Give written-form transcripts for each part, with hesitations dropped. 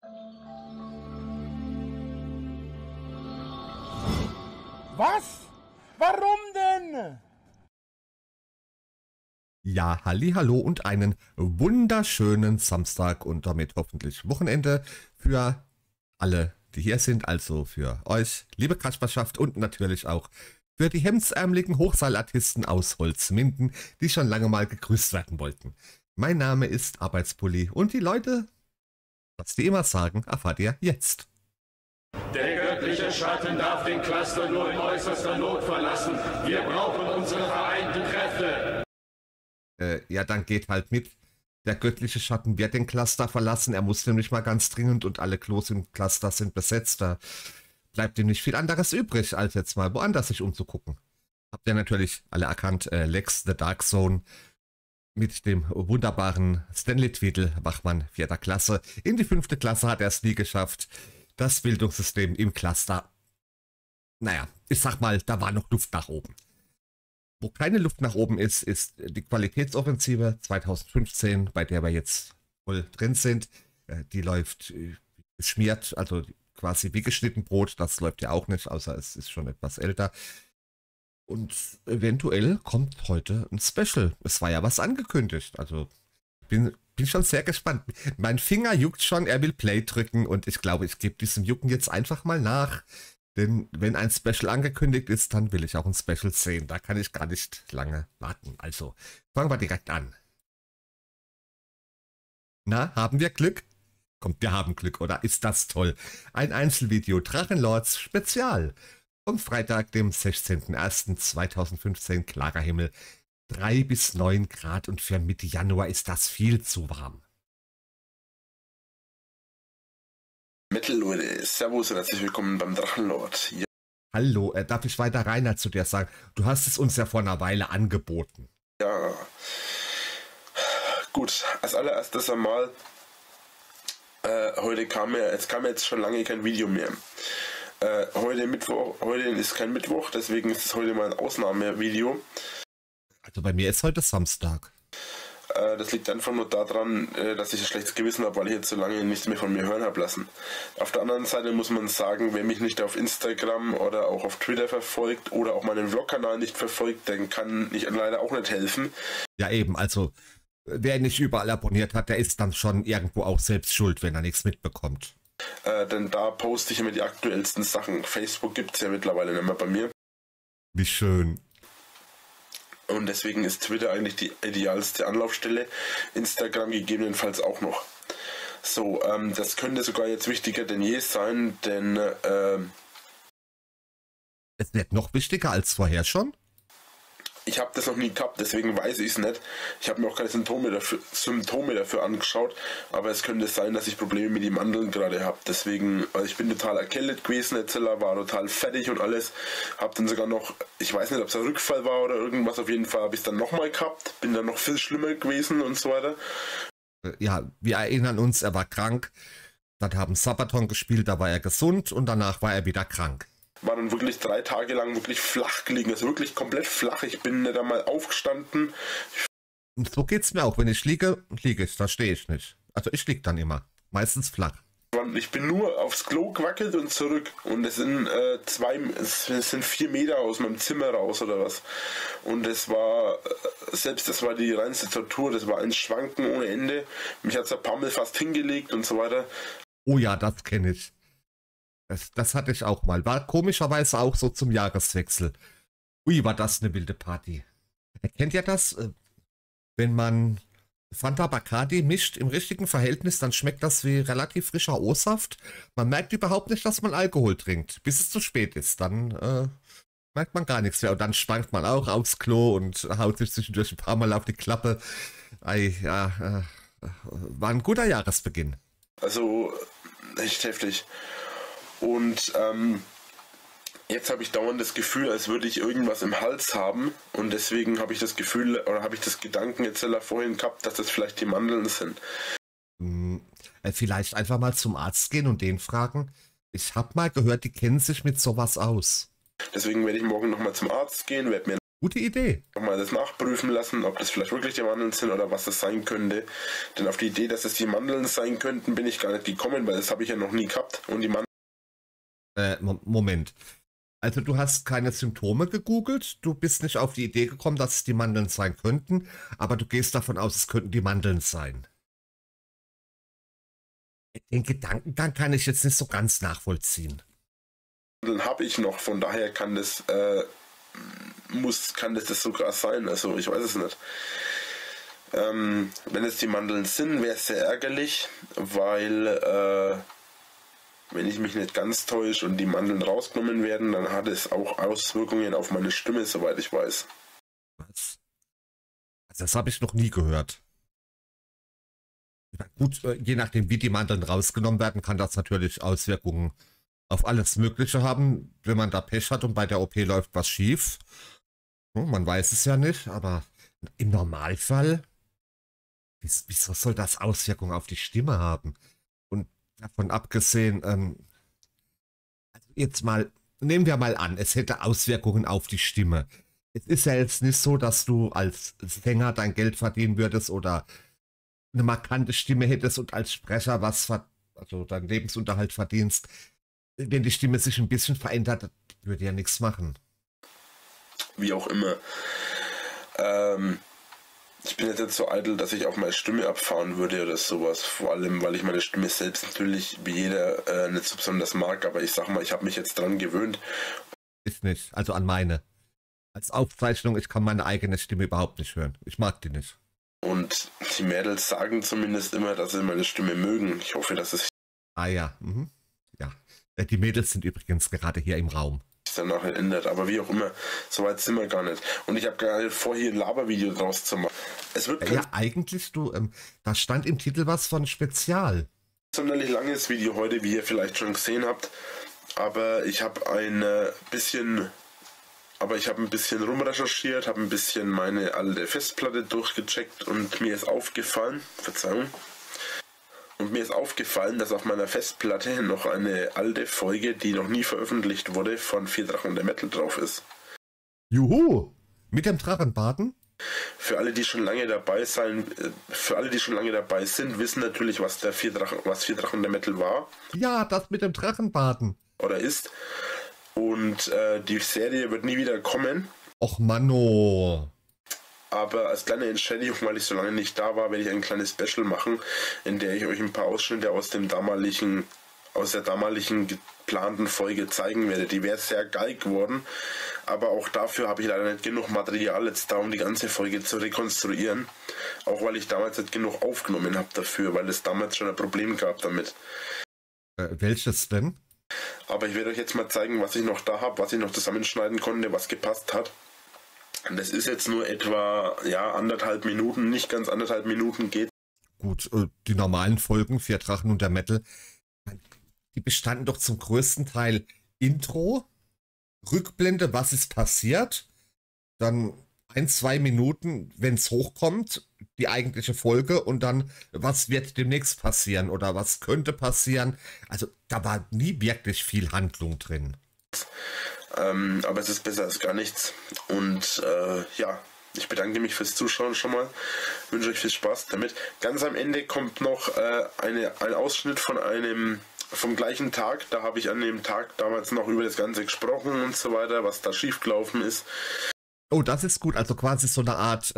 Was? Warum denn? Ja, hallihallo und einen wunderschönen Samstag und damit hoffentlich Wochenende für alle, die hier sind, also für euch, liebe Kasperschaft, und natürlich auch für die hemdsärmeligen Hochseilartisten aus Holzminden, die schon lange mal gegrüßt werden wollten. Mein Name ist Arbeitspulli und die Leute, was die immer sagen, erfahrt ihr jetzt. Der göttliche Schatten darf den Cluster nur in äußerster Not verlassen. Wir brauchen unsere vereinten Kräfte. Ja, dann geht halt mit. Der göttliche Schatten wird den Cluster verlassen. Er muss nämlich mal ganz dringend und alle Klos im Cluster sind besetzt. Da bleibt ihm nicht viel anderes übrig, als jetzt mal woanders sich umzugucken. Habt ihr natürlich alle erkannt, Lex the Dark Zone mit dem wunderbaren Stanley Tweedle, Wachmann 4. Klasse. In die 5. Klasse hat er es nie geschafft. Das Bildungssystem im Cluster, naja, ich sag mal, da war noch Luft nach oben. Wo keine Luft nach oben ist, ist die Qualitätsoffensive 2015, bei der wir jetzt voll drin sind. Die läuft geschmiert, also quasi wie geschnitten Brot. Das läuft ja auch nicht, außer es ist schon etwas älter. Und eventuell kommt heute ein Special. Es war ja was angekündigt, also bin schon sehr gespannt. Mein Finger juckt schon, er will Play drücken und ich glaube, ich gebe diesem Jucken jetzt einfach mal nach. Denn wenn ein Special angekündigt ist, dann will ich auch ein Special sehen. Da kann ich gar nicht lange warten. Also, fangen wir direkt an. Na, haben wir Glück? Kommt, wir haben Glück, oder? Ist das toll? Ein Einzelvideo Drachenlords Spezial. Vom Freitag, dem 16.01.2015, klarer Himmel. 3 bis 9 Grad und für Mitte Januar ist das viel zu warm. Metal Leute, servus und herzlich willkommen beim Drachenlord. Ja. Hallo, darf ich weiter Rainer zu dir sagen? Du hast es uns ja vor einer Weile angeboten. Ja, gut, als allererstes einmal, heute kam jetzt schon lange kein Video mehr. Heute ist kein Mittwoch, deswegen ist es heute mal ein Ausnahmevideo. Also bei mir ist heute Samstag. Das liegt einfach nur daran, dass ich ein schlechtes Gewissen habe, weil ich jetzt so lange nichts mehr von mir hören habe lassen. Auf der anderen Seite muss man sagen, wer mich nicht auf Instagram oder auch auf Twitter verfolgt oder auch meinen Vlog-Kanal nicht verfolgt, dann kann ich leider auch nicht helfen. Ja eben, also wer nicht überall abonniert hat, der ist dann schon irgendwo auch selbst schuld, wenn er nichts mitbekommt. Denn da poste ich immer die aktuellsten Sachen. Facebook gibt es ja mittlerweile nicht mehr bei mir. Wie schön. Und deswegen ist Twitter eigentlich die idealste Anlaufstelle. Instagram gegebenenfalls auch noch. So, das könnte sogar jetzt wichtiger denn je sein, denn es wird noch wichtiger als vorher schon? Ich habe das noch nie gehabt, deswegen weiß ich es nicht. Ich habe mir auch keine Symptome dafür angeschaut, aber es könnte sein, dass ich Probleme mit den Mandeln gerade habe. Deswegen, also ich bin total erkältet gewesen, war total fertig und alles. Habe dann sogar noch, ich weiß nicht, ob es ein Rückfall war oder irgendwas, auf jeden Fall habe ich es dann nochmal gehabt. Bin dann noch viel schlimmer gewesen und so weiter. Ja, wir erinnern uns, er war krank. Dann haben Sabaton gespielt, da war er gesund und danach war er wieder krank. War dann wirklich 3 Tage lang wirklich flach gelegen, also wirklich komplett flach. Ich bin nicht einmal aufgestanden. Und so geht's mir auch, wenn ich liege ich, da stehe ich nicht. Also ich liege dann immer, meistens flach. Ich bin nur aufs Klo gewackelt und zurück und es sind 4 Meter aus meinem Zimmer raus oder was. Und das war die reinste Tortur, das war ein Schwanken ohne Ende. Mich hat der Pammel fast hingelegt und so weiter. Oh ja, das kenne ich. Das hatte ich auch mal. War komischerweise auch so zum Jahreswechsel. Ui, war das eine wilde Party. Kennt ihr das? Wenn man Fanta Bacardi mischt im richtigen Verhältnis, dann schmeckt das wie relativ frischer O-Saft. Man merkt überhaupt nicht, dass man Alkohol trinkt, bis es zu spät ist. Dann merkt man gar nichts mehr. Und dann schwankt man auch aufs Klo und haut sich zwischendurch ein paar Mal auf die Klappe. War ein guter Jahresbeginn. Also, echt heftig. Und jetzt habe ich dauernd das Gefühl, als würde ich irgendwas im Hals haben. Und deswegen habe ich das Gefühl, oder habe ich das Gedanken jetzt vorhin gehabt, dass das vielleicht die Mandeln sind. Vielleicht einfach mal zum Arzt gehen und den fragen. Ich habe mal gehört, die kennen sich mit sowas aus. Deswegen werde ich morgen nochmal zum Arzt gehen, werde mir Gute Idee. Mal das nachprüfen lassen, ob das vielleicht wirklich die Mandeln sind oder was das sein könnte. Denn auf die Idee, dass es die Mandeln sein könnten, bin ich gar nicht gekommen, weil das habe ich ja noch nie gehabt. Und die Mandeln. Moment. Also du hast keine Symptome gegoogelt, du bist nicht auf die Idee gekommen, dass es die Mandeln sein könnten, aber du gehst davon aus, es könnten die Mandeln sein. Den Gedankengang kann ich jetzt nicht so ganz nachvollziehen. Habe ich noch, von daher kann das das sogar sein, also ich weiß es nicht. Wenn es die Mandeln sind, wäre es sehr ärgerlich, weil wenn ich mich nicht ganz täusche und die Mandeln rausgenommen werden, dann hat es auch Auswirkungen auf meine Stimme, soweit ich weiß. Was? Also das habe ich noch nie gehört. Gut, je nachdem wie die Mandeln rausgenommen werden, kann das natürlich Auswirkungen auf alles Mögliche haben, wenn man da Pech hat und bei der OP läuft was schief. Man weiß es ja nicht, aber im Normalfall, wieso soll das Auswirkungen auf die Stimme haben? Und davon abgesehen, also jetzt mal, nehmen wir mal an, es hätte Auswirkungen auf die Stimme. Es ist ja jetzt nicht so, dass du als Sänger dein Geld verdienen würdest oder eine markante Stimme hättest und als Sprecher also deinen Lebensunterhalt verdienst. Wenn die Stimme sich ein bisschen verändert, würde ja nichts machen. Wie auch immer. Ich bin jetzt nicht so eitel, dass ich auch meine Stimme abfahren würde oder sowas. Vor allem, weil ich meine Stimme selbst natürlich wie jeder nicht so besonders mag. Aber ich sag mal, ich habe mich jetzt dran gewöhnt. Ist nicht, also an meine. Als Aufzeichnung, ich kann meine eigene Stimme überhaupt nicht hören. Ich mag die nicht. Und die Mädels sagen zumindest immer, dass sie meine Stimme mögen. Ich hoffe, dass es Ah ja, ja. Die Mädels sind übrigens gerade hier im Raum. sich danach ändert. Aber wie auch immer, so weit sind wir gar nicht. Und ich habe gerade vor, hier ein Labervideo draus zu machen. Es wird Ja, eigentlich, da stand im Titel was von Spezial. sonderlich langes Video heute, wie ihr vielleicht schon gesehen habt. Aber ich habe ein bisschen rumrecherchiert, habe ein bisschen meine alte Festplatte durchgecheckt und mir ist aufgefallen, dass auf meiner Festplatte noch eine alte Folge, die noch nie veröffentlicht wurde, von Vier Drachen und der Metal drauf ist. Juhu! Mit dem Drachenbaden? Für alle, die schon lange dabei sind, wissen natürlich, was Vier Drachen und der Metal war. Ja, das mit dem Drachenbaden. Oder ist. Und die Serie wird nie wieder kommen. Och Manno. Aber als kleine Entschädigung, weil ich so lange nicht da war, werde ich ein kleines Special machen, in der ich euch ein paar Ausschnitte aus der damaligen geplanten Folge zeigen werde. Die wäre sehr geil geworden, aber auch dafür habe ich leider nicht genug Material jetzt da, um die ganze Folge zu rekonstruieren. Auch weil ich damals nicht genug aufgenommen habe dafür, weil es damals schon ein Problem gab damit. Welches denn? Aber ich werde euch jetzt mal zeigen, was ich noch da habe, was ich noch zusammenschneiden konnte, was gepasst hat. Das ist jetzt nur etwa, ja, 1,5 Minuten, nicht ganz 1,5 Minuten geht. Gut, die normalen Folgen, Vier Drachen und der Metal, die bestanden doch zum größten Teil Intro, Rückblende, was ist passiert, dann 1-2 Minuten, wenn es hochkommt, die eigentliche Folge und dann, was wird demnächst passieren oder was könnte passieren. Also da war nie wirklich viel Handlung drin. Aber es ist besser als gar nichts. Und ja, ich bedanke mich fürs Zuschauen schon mal. Wünsche euch viel Spaß damit. Ganz am Ende kommt noch ein Ausschnitt vom gleichen Tag. Da habe ich an dem Tag damals noch über das Ganze gesprochen und so weiter, was da schiefgelaufen ist. Oh, das ist gut. Also quasi so eine Art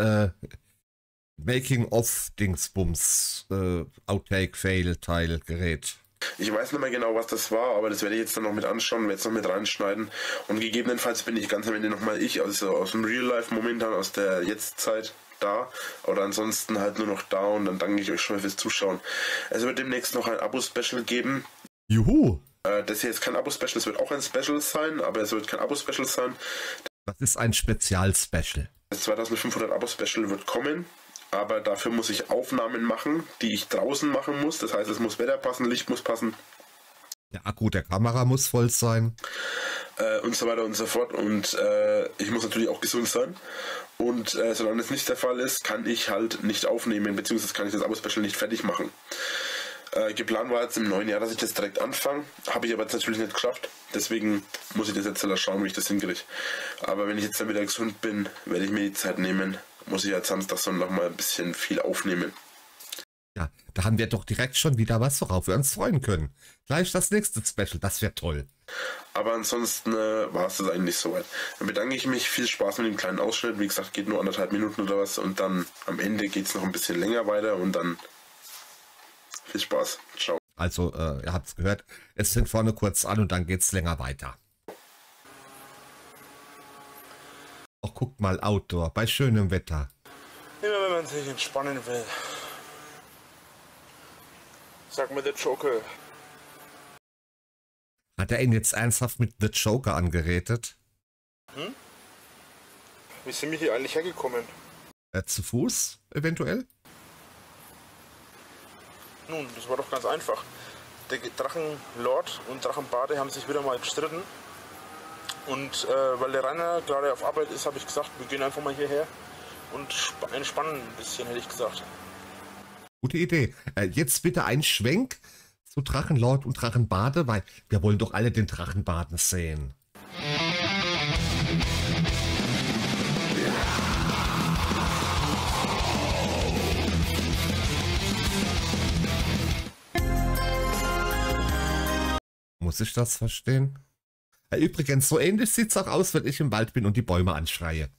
Making-of-Dingsbums, Outtake-Fail-Teil-Gerät. Ich weiß nicht mehr genau, was das war, aber das werde ich jetzt dann noch mit anschauen, werde jetzt noch mit reinschneiden. Und gegebenenfalls bin ich ganz am Ende nochmal ich, also aus dem Real Life momentan, aus der Jetztzeit da. Oder ansonsten halt nur noch da und dann danke ich euch schon mal fürs Zuschauen. Es wird demnächst noch ein Abo-Special geben. Juhu! Das hier ist kein Abo-Special, es wird auch ein Special sein, aber es wird kein Abo-Special sein. Das ist ein Spezial-Special. Das 2500 Abo-Special wird kommen. Aber dafür muss ich Aufnahmen machen, die ich draußen machen muss. Das heißt, es muss Wetter passen, Licht muss passen. Der Akku der Kamera muss voll sein. Und so weiter und so fort. Und ich muss natürlich auch gesund sein. Und solange das nicht der Fall ist, kann ich halt nicht aufnehmen, beziehungsweise kann ich das Abo-Special nicht fertig machen. Geplant war jetzt im neuen Jahr, dass ich das direkt anfange. Habe ich aber jetzt natürlich nicht geschafft. Deswegen muss ich das jetzt schauen, wie ich das hinkriege. Aber wenn ich jetzt dann wieder gesund bin, werde ich mir die Zeit nehmen. Muss ich jetzt Samstag, Sonntag mal ein bisschen viel aufnehmen. Ja, da haben wir doch direkt schon wieder was, worauf wir uns freuen können. Gleich das nächste Special, das wäre toll. Aber ansonsten war es das eigentlich soweit. Dann bedanke ich mich. Viel Spaß mit dem kleinen Ausschnitt. Wie gesagt, geht nur 1,5 Minuten oder was. Und dann am Ende geht es noch ein bisschen länger weiter. Und dann viel Spaß. Ciao. Also, ihr habt es gehört, es fängt vorne kurz an und dann geht es länger weiter. Ach, guckt mal, Outdoor, bei schönem Wetter. Immer wenn man sich entspannen will. Sag mir der Joker. Hat er ihn jetzt ernsthaft mit The Joker angeredet? Wie sind wir hier eigentlich hergekommen? Zu Fuß, eventuell? Nun, das war doch ganz einfach. Der Drachenlord und Drachenbade haben sich wieder mal gestritten. Und weil der Rainer gerade auf Arbeit ist, habe ich gesagt, wir gehen einfach mal hierher und entspannen ein bisschen, hätte ich gesagt. Gute Idee. Jetzt bitte ein Schwenk zu Drachenlord und Drachenbade, weil wir wollen doch alle den Drachenbaden sehen. Muss ich das verstehen? Übrigens, so ähnlich sieht's auch aus, wenn ich im Wald bin und die Bäume anschreie.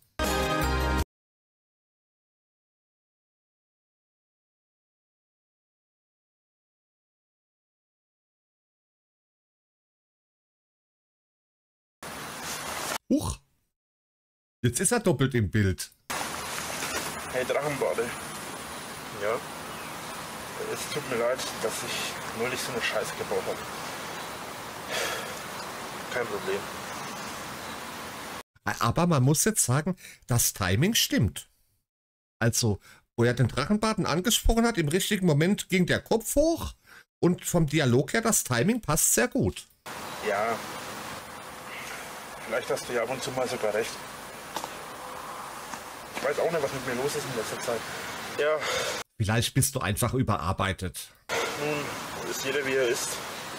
Huch! Jetzt ist er doppelt im Bild. Hey Drachenbade. Ja. Es tut mir leid, dass ich neulich so eine Scheiße gebaut habe. Kein Problem. Aber man muss jetzt sagen, das Timing stimmt. Also, wo er den Drachenbaden angesprochen hat, im richtigen Moment ging der Kopf hoch und vom Dialog her, das Timing passt sehr gut. Ja. Vielleicht hast du ja ab und zu mal sogar recht. Ich weiß auch nicht, was mit mir los ist in letzter Zeit. Ja. Vielleicht bist du einfach überarbeitet. Nun, ist jeder wie er ist.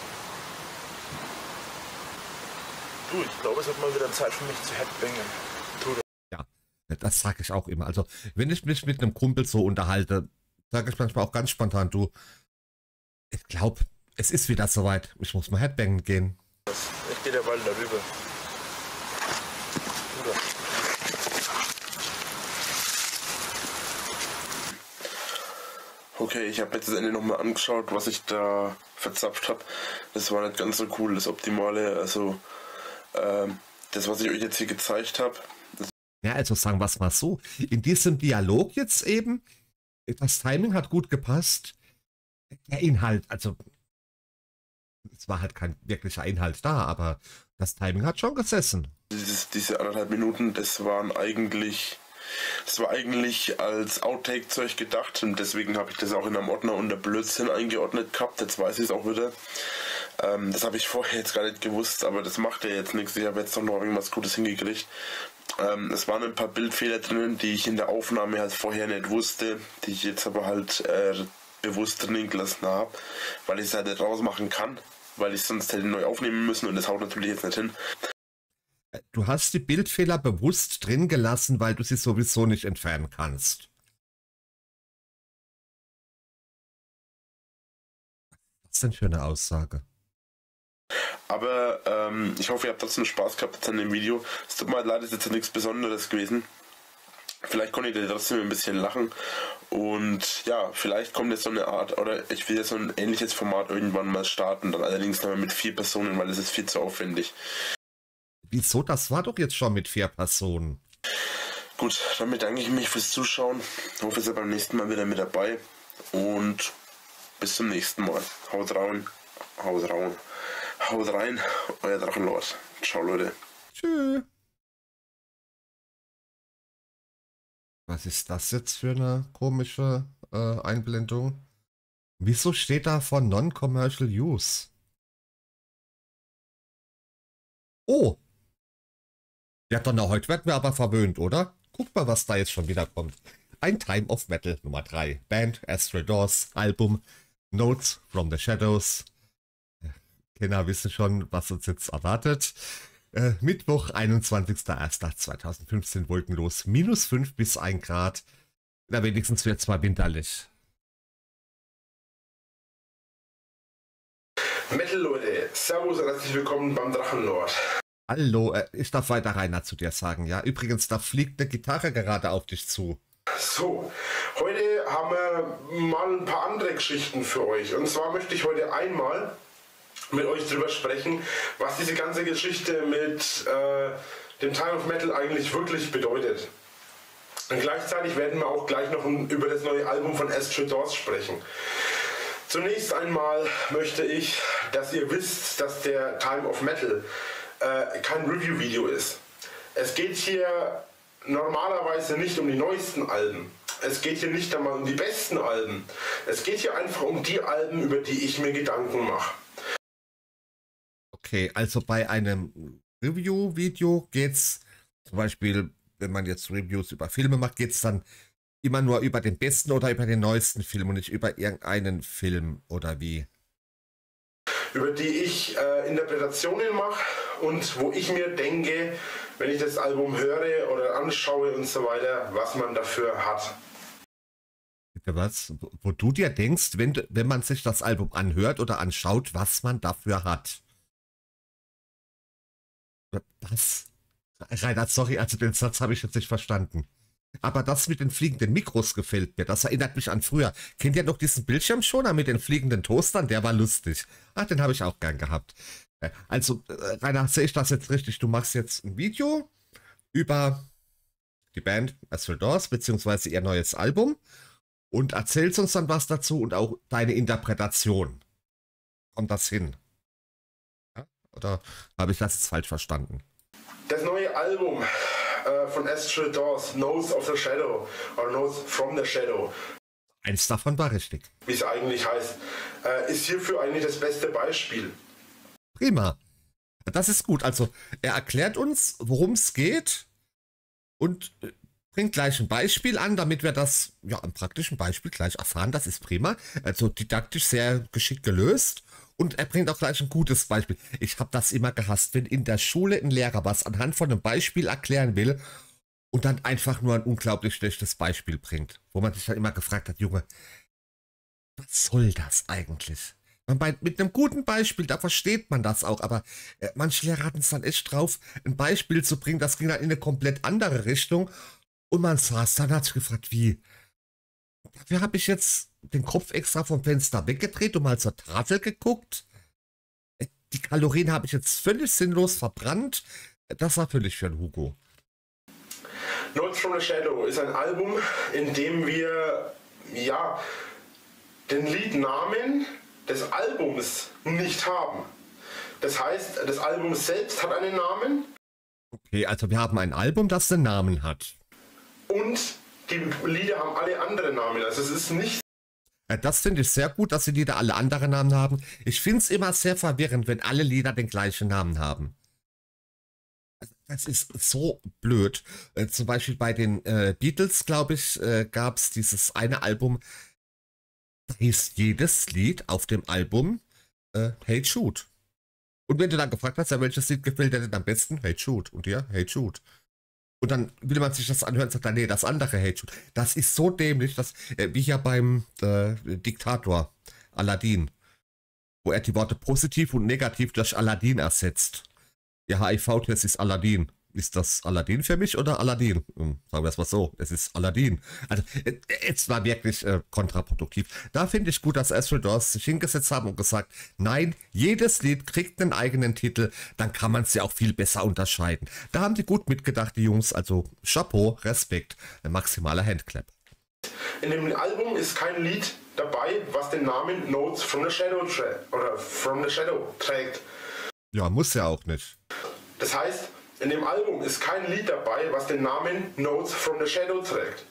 Du, ich glaube, es wird mal wieder Zeit für mich zu headbangen. Ja, das sage ich auch immer. Also, wenn ich mich mit einem Kumpel so unterhalte, sage ich manchmal auch ganz spontan, du, ich glaube, es ist wieder soweit. Ich muss mal headbangen gehen. Ich gehe der Wald darüber. Bruder. Okay, ich habe jetzt das Ende nochmal angeschaut, was ich da verzapft habe. Das war nicht ganz so cool, das Optimale. Also, das, was ich euch jetzt hier gezeigt habe. Ja, also sagen wir es mal so. In diesem Dialog jetzt eben, das Timing hat gut gepasst. Der Inhalt, also es war halt kein wirklicher Inhalt da, aber das Timing hat schon gesessen. Diese 1,5 Minuten, das war eigentlich als Outtake-Zeug gedacht und deswegen habe ich das auch in einem Ordner unter Blödsinn eingeordnet gehabt. Jetzt weiß ich es auch wieder. Das habe ich vorher jetzt gar nicht gewusst, aber das macht ja jetzt nichts. Ich habe jetzt doch noch irgendwas Gutes hingekriegt. Es waren ein paar Bildfehler drinnen, die ich in der Aufnahme halt vorher nicht wusste, die ich jetzt aber halt bewusst drin gelassen habe, weil ich es halt nicht rausmachen kann, weil ich sonst hätte neu aufnehmen müssen und das haut natürlich jetzt nicht hin. Du hast die Bildfehler bewusst drin gelassen, weil du sie sowieso nicht entfernen kannst. Was ist denn für eine Aussage? Aber ich hoffe, ihr habt trotzdem Spaß gehabt jetzt an dem Video. Es tut mir halt leid, es ist jetzt nichts Besonderes gewesen. Vielleicht konntet ihr trotzdem ein bisschen lachen. Und ja, vielleicht kommt jetzt so eine Art, oder ich will jetzt so ein ähnliches Format irgendwann mal starten. Dann allerdings nochmal mit 4 Personen, weil das ist viel zu aufwendig. Wieso? Das war doch jetzt schon mit 4 Personen. Gut, dann bedanke ich mich fürs Zuschauen. Ich hoffe, ihr seid beim nächsten Mal wieder mit dabei. Und bis zum nächsten Mal. Haut rein. Haut rein. Haut rein, euer Drachenlord. Ciao, Leute. Tschüss. Was ist das jetzt für eine komische Einblendung? Wieso steht da von Non-Commercial Use? Oh! Ja, Donner, heute werden wir aber verwöhnt, oder? Guck mal, was da jetzt schon wieder kommt. Ein Time of Metal Nummer 3. Band Astral Doors Album Notes from the Shadows. Kenner wissen schon, was uns jetzt erwartet. Mittwoch, 21.01.2015, wolkenlos, -5 bis 1 Grad. Na, wenigstens wird es mal winterlich. Metal Leute, servus und herzlich willkommen beim Drachenlord. Hallo, ich darf weiter Rainer zu dir sagen, ja? Übrigens, da fliegt eine Gitarre gerade auf dich zu. So, heute haben wir mal ein paar andere Geschichten für euch. Und zwar möchte ich heute einmal mit euch drüber sprechen, was diese ganze Geschichte mit dem Time of Metal eigentlich wirklich bedeutet. Und gleichzeitig werden wir auch gleich noch über das neue Album von Astral Doors sprechen. Zunächst einmal möchte ich, dass ihr wisst, dass der Time of Metal kein Review-Video ist. Es geht hier normalerweise nicht um die neuesten Alben. Es geht hier nicht einmal um die besten Alben. Es geht hier einfach um die Alben, über die ich mir Gedanken mache. Okay, also bei einem Review-Video geht es zum Beispiel, wenn man jetzt Reviews über Filme macht, geht es dann immer nur über den besten oder über den neuesten Film und nicht über irgendeinen Film oder wie? Über die ich Interpretationen mache und wo ich mir denke, wenn ich das Album höre oder anschaue und so weiter, was man dafür hat. Bitte was? Wo du dir denkst, wenn man sich das Album anhört oder anschaut, was man dafür hat? Was? Reinhard, sorry, also den Satz habe ich jetzt nicht verstanden. Aber das mit den fliegenden Mikros gefällt mir. Das erinnert mich an früher. Kennt ihr noch diesen Bildschirmschoner mit den fliegenden Toastern? Der war lustig. Ah, den habe ich auch gern gehabt. Also, Rainer, sehe ich das jetzt richtig? Du machst jetzt ein Video über die Band Astral Doors, beziehungsweise ihr neues Album und erzählst uns dann was dazu und auch deine Interpretation. Kommt das hin? Ja? Oder habe ich das jetzt falsch verstanden? Das neue Album von Astral Doors, Notes of the Shadow oder Notes from the Shadow. Eins davon war richtig. Wie es eigentlich heißt, ist hierfür eigentlich das beste Beispiel. Prima. Das ist gut. Also er erklärt uns, worum es geht und bringt gleich ein Beispiel an, damit wir das ja am praktischen Beispiel gleich erfahren. Das ist prima. Also didaktisch sehr geschickt gelöst. Und er bringt auch gleich ein gutes Beispiel. Ich habe das immer gehasst, wenn in der Schule ein Lehrer was anhand von einem Beispiel erklären will und dann einfach nur ein unglaublich schlechtes Beispiel bringt. Wo man sich dann immer gefragt hat, Junge, was soll das eigentlich? Mit einem guten Beispiel, da versteht man das auch, aber manche Lehrer hatten es dann echt drauf, ein Beispiel zu bringen, das ging dann in eine komplett andere Richtung und man saß dann, hat sich gefragt, wie? Dafür habe ich jetzt den Kopf extra vom Fenster weggedreht und mal zur Tafel geguckt. Die Kalorien habe ich jetzt völlig sinnlos verbrannt. Das war völlig für den Hugo. Notes from the Shadow ist ein Album, in dem wir ja den Liednamen des Albums nicht haben. Das heißt, das Album selbst hat einen Namen. Okay, also wir haben ein Album, das einen Namen hat. Und die Lieder haben alle andere Namen. Also es ist nicht. Das finde ich sehr gut, dass die Lieder alle andere Namen haben. Ich finde es immer sehr verwirrend, wenn alle Lieder den gleichen Namen haben. Das ist so blöd. Zum Beispiel bei den Beatles, glaube ich, gab es dieses eine Album, da hieß jedes Lied auf dem Album Hey Jude. Und wenn du dann gefragt hast, ja, welches Lied gefällt dir denn am besten? Hey Jude. Und dir? Hey Jude. Und dann will man sich das anhören und sagt, nee, das andere Hey Jude. Das ist so dämlich, dass, wie ja beim Diktator Aladdin, wo er die Worte positiv und negativ durch Aladdin ersetzt. Der HIV-Test ist Aladdin. Ist das Aladdin für mich oder Aladdin? Sagen wir es mal so, es ist Aladdin. Also, es war wirklich kontraproduktiv. Da finde ich gut, dass Astral Doors sich hingesetzt haben und gesagt, nein, jedes Lied kriegt einen eigenen Titel, dann kann man es ja auch viel besser unterscheiden. Da haben die gut mitgedacht, die Jungs, also Chapeau, Respekt, ein maximaler Handclap. In dem Album ist kein Lied dabei, was den Namen Notes from the Shadow trägt. Ja, muss ja auch nicht. Das heißt, in dem Album ist kein Lied dabei, was den Namen Notes from the Shadow trägt.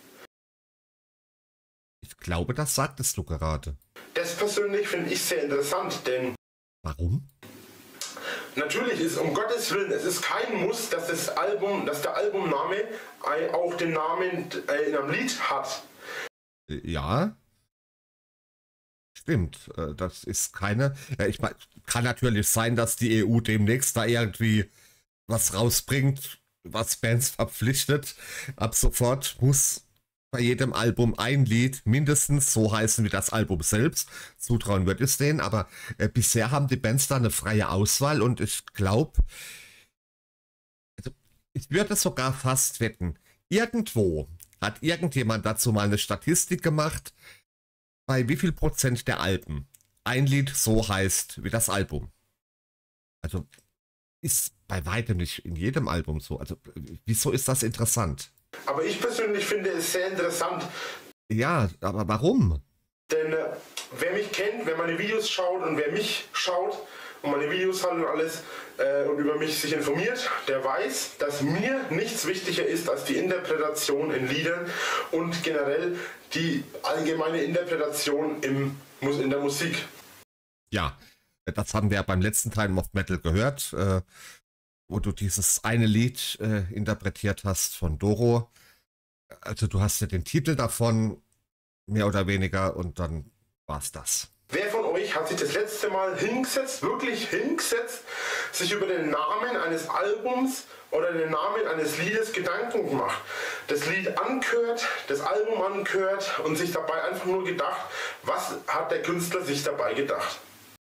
Ich glaube, das sagtest du gerade. Das persönlich finde ich sehr interessant, denn... Warum? Natürlich ist, um Gottes Willen, es ist kein Muss, dass der Albumname auch den Namen in einem Lied hat. Ja. stimmt. Das ist keine. Ja, ich meine, kann natürlich sein, dass die EU demnächst da irgendwie was rausbringt, was Bands verpflichtet. Ab sofort muss bei jedem Album ein Lied mindestens so heißen wie das Album selbst. Zutrauen wird es denen, aber bisher haben die Bands da eine freie Auswahl und ich glaube, also ich würde sogar fast wetten, irgendwo hat irgendjemand dazu mal eine Statistik gemacht, bei wie viel Prozent der Alben ein Lied so heißt wie das Album. Also ist bei weitem nicht in jedem Album so. Also wieso ist das interessant? Aber ich persönlich finde es sehr interessant. Ja, aber warum? Denn wer mich kennt, wer meine Videos schaut und wer mich schaut und meine Videos hat und alles und über mich sich informiert, der weiß, dass mir nichts wichtiger ist als die Interpretation in Liedern und generell die allgemeine Interpretation in der Musik. Ja, das haben wir ja beim letzten Time of Metal gehört, wo du dieses eine Lied interpretiert hast von Doro. Also du hast ja den Titel davon, mehr oder weniger, und dann war's das. Wer von euch hat sich das letzte Mal wirklich hingesetzt, sich über den Namen eines Albums oder den Namen eines Liedes Gedanken gemacht? Das Lied angehört, das Album angehört und sich dabei einfach nur gedacht, was hat der Künstler sich dabei gedacht?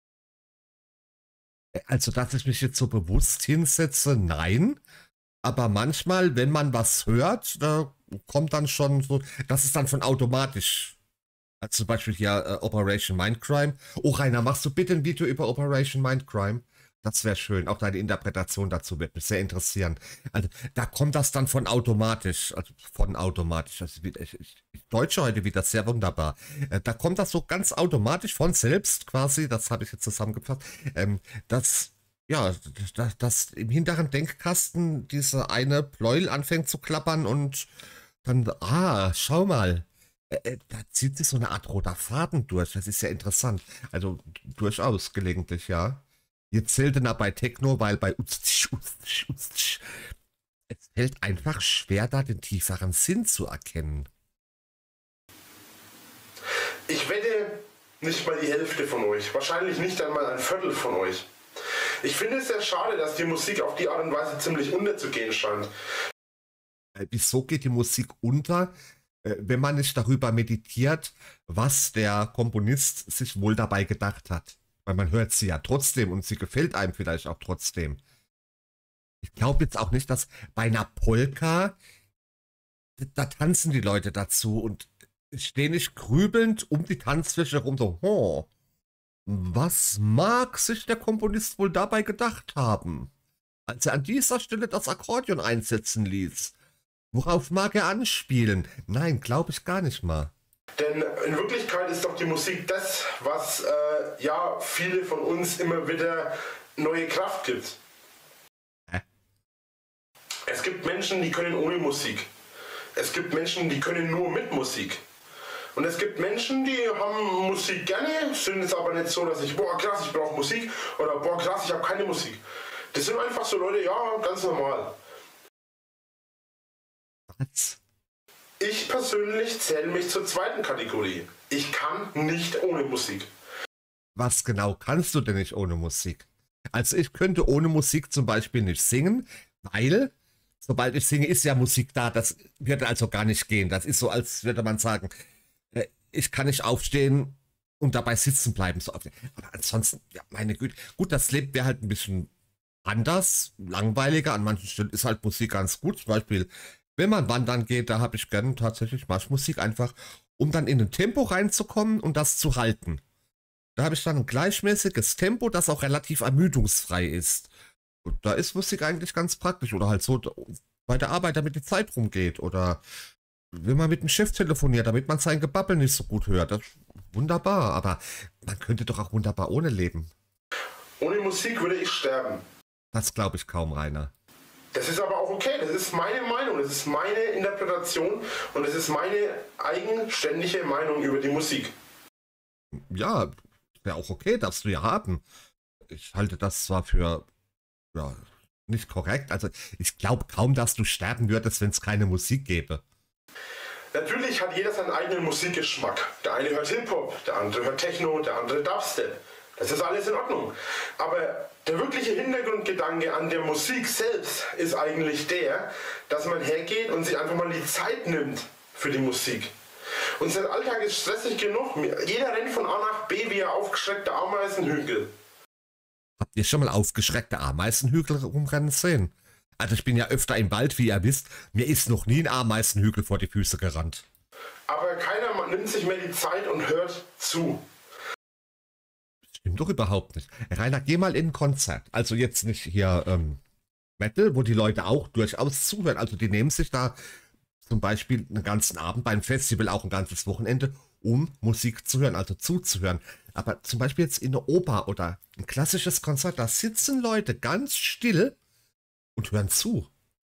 Also, dass ich mich jetzt so bewusst hinsetze, nein. Aber manchmal, wenn man was hört, da kommt dann schon so, das ist dann schon automatisch. Also zum Beispiel hier Operation Mindcrime. Oh, Rainer, machst du bitte ein Video über Operation Mindcrime? Das wäre schön. Auch deine Interpretation dazu wird mich sehr interessieren. Also, da kommt das dann von automatisch. Also von automatisch. Also, ich Deutsche heute wieder sehr wunderbar. Da kommt das so ganz automatisch von selbst quasi. Das habe ich jetzt zusammengefasst. Dass im hinteren Denkkasten diese eine Pleuel anfängt zu klappern und dann, schau mal. Da zieht sich so eine Art roter Faden durch. Das ist ja interessant. Also durchaus gelegentlich, ja. Jetzt seltener bei Techno, weil bei es fällt einfach schwer, da den tieferen Sinn zu erkennen. Ich wette nicht mal die Hälfte von euch. Wahrscheinlich nicht einmal ein Viertel von euch. Ich finde es sehr schade, dass die Musik auf die Art und Weise ziemlich unterzugehen scheint. Wieso geht die Musik unter, wenn man nicht darüber meditiert, was der Komponist sich wohl dabei gedacht hat? Weil man hört sie ja trotzdem und sie gefällt einem vielleicht auch trotzdem. Ich glaube jetzt auch nicht, dass bei einer Polka, da tanzen die Leute dazu und stehen nicht grübelnd um die Tanzfläche rum, so, was mag sich der Komponist wohl dabei gedacht haben, als er an dieser Stelle das Akkordeon einsetzen ließ? Worauf mag er anspielen? Nein, glaube ich gar nicht mal. Denn in Wirklichkeit ist doch die Musik das, was viele von uns immer wieder neue Kraft gibt. Es gibt Menschen, die können ohne Musik. Es gibt Menschen, die können nur mit Musik. Und es gibt Menschen, die haben Musik gerne, sind es aber nicht so, dass ich, boah krass, ich brauche Musik oder boah krass, ich habe keine Musik. Das sind einfach so Leute, ja, ganz normal. Was? Ich persönlich zähle mich zur zweiten Kategorie. Ich kann nicht ohne Musik. Was genau kannst du denn nicht ohne Musik? Also ich könnte ohne Musik zum Beispiel nicht singen, weil sobald ich singe, ist ja Musik da. Das würde also gar nicht gehen. Das ist so, als würde man sagen, ich kann nicht aufstehen und dabei sitzen bleiben. So. Aber ansonsten, ja, meine Güte. Gut, das Leben wäre halt ein bisschen anders, langweiliger. An manchen Stellen ist halt Musik ganz gut. Zum Beispiel, wenn man wandern geht, da habe ich gerne tatsächlich Marschmusik einfach, um dann in ein Tempo reinzukommen und das zu halten. Da habe ich dann ein gleichmäßiges Tempo, das auch relativ ermüdungsfrei ist. Und da ist Musik eigentlich ganz praktisch. Oder halt so bei der Arbeit, damit die Zeit rumgeht. Oder wenn man mit dem Chef telefoniert, damit man sein Gebabbel nicht so gut hört. Das ist wunderbar. Aber man könnte doch auch wunderbar ohne leben. Ohne Musik würde ich sterben. Das glaube ich kaum, Rainer. Das ist aber auch okay. Das ist meine Meinung. Das ist meine Interpretation. Und das ist meine eigenständige Meinung über die Musik. Ja, wäre auch okay, darfst du ja haben. Ich halte das zwar für nicht korrekt. Also ich glaube kaum, dass du sterben würdest, wenn es keine Musik gäbe. Natürlich hat jeder seinen eigenen Musikgeschmack. Der eine hört Hip-Hop, der andere hört Techno, der andere Dubstep. Das ist alles in Ordnung. Aber der wirkliche Hintergrundgedanke an der Musik selbst ist eigentlich der, dass man hergeht und sich einfach mal die Zeit nimmt für die Musik. Unser Alltag ist stressig genug. Jeder rennt von A nach B wie ein aufgeschreckter Ameisenhügel. Habt ihr schon mal aufgeschreckte Ameisenhügel rumrennen sehen? Also ich bin ja öfter im Wald, wie ihr wisst. Mir ist noch nie ein Ameisenhügel vor die Füße gerannt. Aber keiner nimmt sich mehr die Zeit und hört zu. Stimmt doch überhaupt nicht. Rainer, geh mal in ein Konzert. Also jetzt nicht hier Metal, wo die Leute auch durchaus zuhören. Also die nehmen sich da zum Beispiel einen ganzen Abend beim Festival, auch ein ganzes Wochenende, um Musik zu hören, also zuzuhören. Aber zum Beispiel jetzt in einer Oper oder ein klassisches Konzert, da sitzen Leute ganz still und hören zu.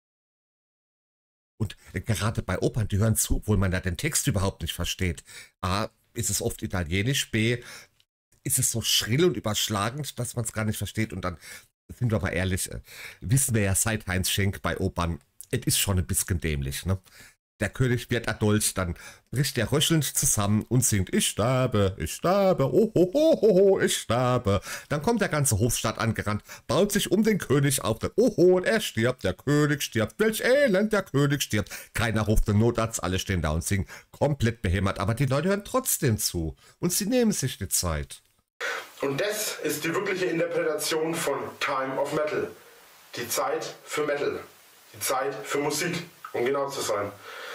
Und gerade bei Opern, die hören zu, obwohl man da den Text überhaupt nicht versteht. A, ist es oft italienisch, B, ist es so schrill und überschlagend, dass man es gar nicht versteht. Und dann, sind wir aber ehrlich, wissen wir ja seit Heinz Schenk bei Opern, es ist schon ein bisschen dämlich, ne? Der König wird erdolcht, dann bricht er röchelnd zusammen und singt, ich sterbe, oh, ho, ho, ho, ho, ich sterbe. Dann kommt der ganze Hofstaat angerannt, baut sich um den König auf, dann, oh, ho, und er stirbt, der König stirbt, welch Elend, der König stirbt. Keiner ruft den Notarzt, alle stehen da und singen, komplett behämmert, aber die Leute hören trotzdem zu und sie nehmen sich die Zeit. Und das ist die wirkliche Interpretation von Time of Metal. Die Zeit für Metal. Die Zeit für Musik, um genau zu sein.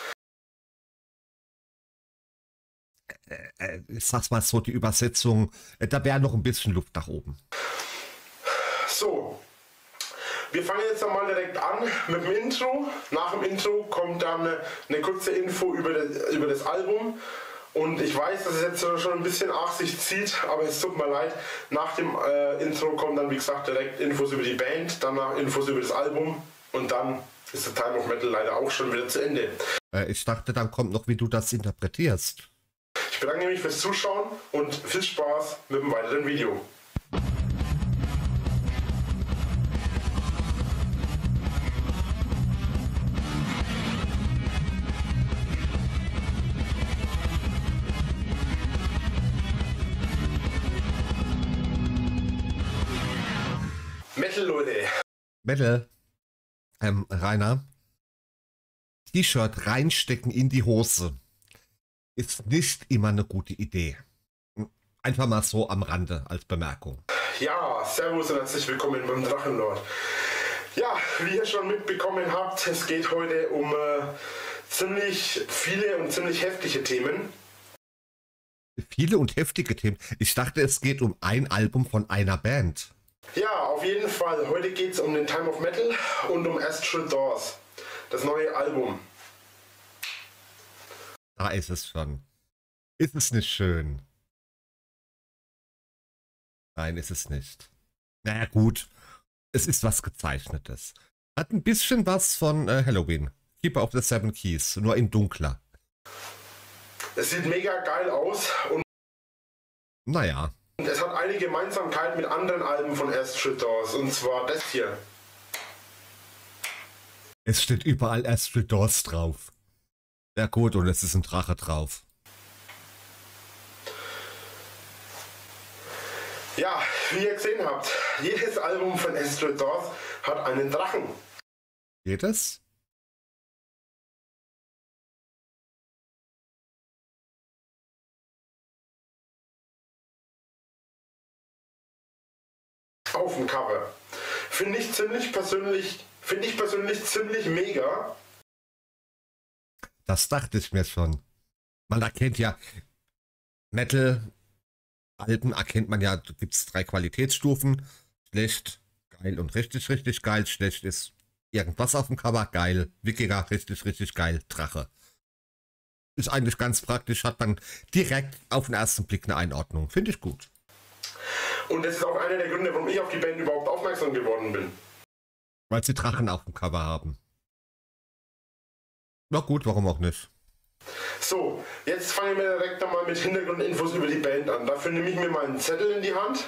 Ich sag's mal so, die Übersetzung, da wäre noch ein bisschen Luft nach oben. So, wir fangen jetzt einmal direkt an mit dem Intro. Nach dem Intro kommt dann eine kurze Info über das Album. Und ich weiß, dass es jetzt schon ein bisschen arg sich zieht, aber es tut mir leid. Nach dem Intro kommen dann, wie gesagt, direkt Infos über die Band, danach Infos über das Album und dann ist der Time of Metal leider auch schon wieder zu Ende. Ich dachte, dann kommt noch, wie du das interpretierst. Ich bedanke mich fürs Zuschauen und viel Spaß mit dem weiteren Video. Metal, Leute. Metal. Rainer. T-Shirt reinstecken in die Hose ist nicht immer eine gute Idee. Einfach mal so am Rande als Bemerkung. Ja, servus und herzlich willkommen beim Drachenlord. Ja, wie ihr schon mitbekommen habt, es geht heute um ziemlich viele und ziemlich heftige Themen. Viele und heftige Themen? Ich dachte, es geht um ein Album von einer Band. Ja, auf jeden Fall. Heute geht es um den Time of Metal und um Astral Doors, das neue Album. Da ist es schon. Ist es nicht schön? Nein, ist es nicht. Naja gut, es ist was Gezeichnetes. Hat ein bisschen was von Halloween. Keeper of the Seven Keys, nur in dunkler. Es sieht mega geil aus und naja. Und es hat eine Gemeinsamkeit mit anderen Alben von Astral Doors, und zwar das hier. Es steht überall Astral Doors drauf. Ja gut, und es ist ein Drache drauf. Ja, wie ihr gesehen habt, jedes Album von Astral Doors hat einen Drachen. Jedes? Auf dem Cover. Finde ich persönlich ziemlich mega. Das dachte ich mir schon. Man erkennt ja, Metal-Alben erkennt man ja, da gibt es 3 Qualitätsstufen. Schlecht, geil und richtig, richtig geil. Schlecht ist irgendwas auf dem Cover, geil. Wikinger, richtig, richtig geil. Drache. Ist eigentlich ganz praktisch, hat man direkt auf den ersten Blick eine Einordnung. Finde ich gut. Und das ist auch einer der Gründe, warum ich auf die Band überhaupt aufmerksam geworden bin. Weil sie Drachen auf dem Cover haben. Na gut, warum auch nicht. So, jetzt fangen wir direkt nochmal mit Hintergrundinfos über die Band an. Dafür nehme ich mir mal einen Zettel in die Hand.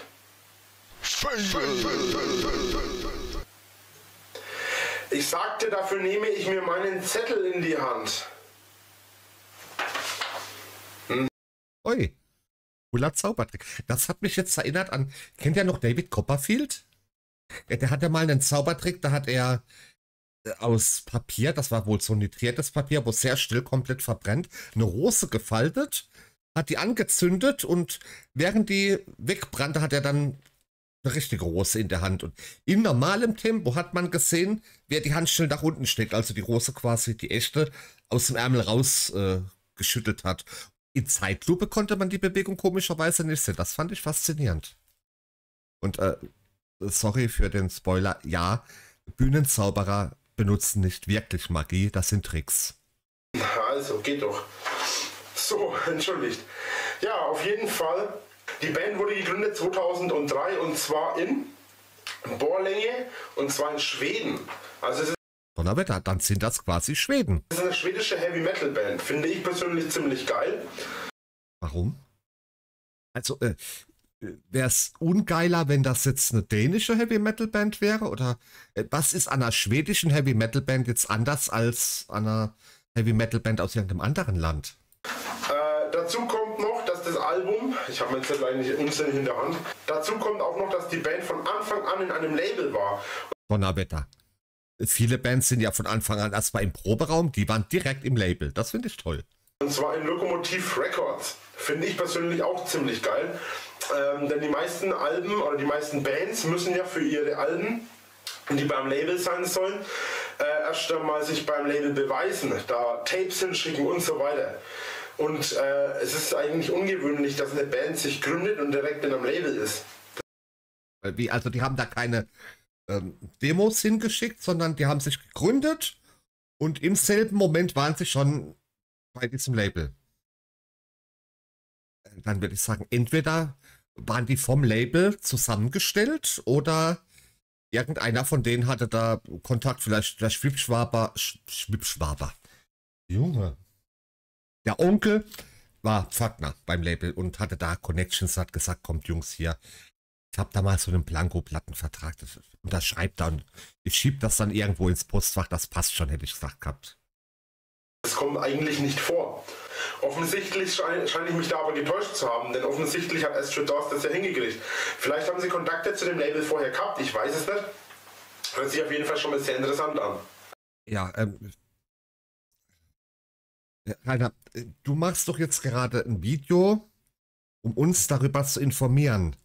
Ich sagte, dafür nehme ich mir meinen Zettel in die Hand. Ui, cooler Zaubertrick. Das hat mich jetzt erinnert an, kennt ihr noch David Copperfield? Der hatte mal einen Zaubertrick, da hat er aus Papier, das war wohl so nitriertes Papier, wo sehr still komplett verbrennt, eine Rose gefaltet, hat die angezündet und während die wegbrannte, hat er dann eine richtige Rose in der Hand. Und in normalem Tempo hat man gesehen, wer die Hand schnell nach unten steckt, also die Rose quasi, die echte, aus dem Ärmel raus geschüttelt hat. In Zeitlupe konnte man die Bewegung komischerweise nicht sehen. Das fand ich faszinierend. Und sorry für den Spoiler, ja, Bühnenzauberer benutzen nicht wirklich Magie, das sind Tricks. Also, geht doch. So, entschuldigt. Ja, auf jeden Fall. Die Band wurde gegründet 2003 und zwar in Borlänge und zwar in Schweden. Also es ist Donnerwetter, dann sind das quasi Schweden. eine schwedische Heavy Metal Band. Finde ich persönlich ziemlich geil. Warum? Also, wäre es ungeiler, wenn das jetzt eine dänische Heavy Metal Band wäre? Oder was ist an einer schwedischen Heavy Metal Band jetzt anders als an einer Heavy Metal Band aus irgendeinem anderen Land? Dazu kommt noch, dass das Album, ich habe jetzt eigentlich Unsinn in der Hand, dazu kommt auch noch, dass die Band von Anfang an in einem Label war. Donnerwetter. Viele Bands sind ja von Anfang an erstmal im Proberaum, die waren direkt im Label. Das finde ich toll. Und zwar in Lokomotiv Records. Finde ich persönlich auch ziemlich geil. Denn die meisten Alben oder die meisten Bands müssen ja für ihre Alben, die beim Label sein sollen, erst einmal sich beim Label beweisen, da Tapes hinschicken und so weiter. Und es ist eigentlich ungewöhnlich, dass eine Band sich gründet und direkt in einem Label ist. Wie, also die haben da keine Demos hingeschickt, sondern die haben sich gegründet und im selben Moment waren sie schon bei diesem Label. Dann würde ich sagen, entweder waren die vom Label zusammengestellt oder irgendeiner von denen hatte da Kontakt, vielleicht der Schwibschwaber. Junge. Der Onkel war Pförtner beim Label und hatte da Connections, hat gesagt, kommt Jungs hier, ich habe da mal so einen Blanko-Plattenvertrag, unterschreibt da und ich schieb das dann irgendwo ins Postfach, das passt schon, hätte ich gesagt gehabt. Das kommt eigentlich nicht vor. Offensichtlich scheine ich mich da aber getäuscht zu haben, denn offensichtlich hat Astrid Dawes das ja hingekriegt. Vielleicht haben sie Kontakte zu dem Label vorher gehabt, ich weiß es nicht. Hört sich auf jeden Fall schon mal sehr interessant an. Ja, Rainer, du machst doch jetzt gerade ein Video, um uns darüber zu informieren.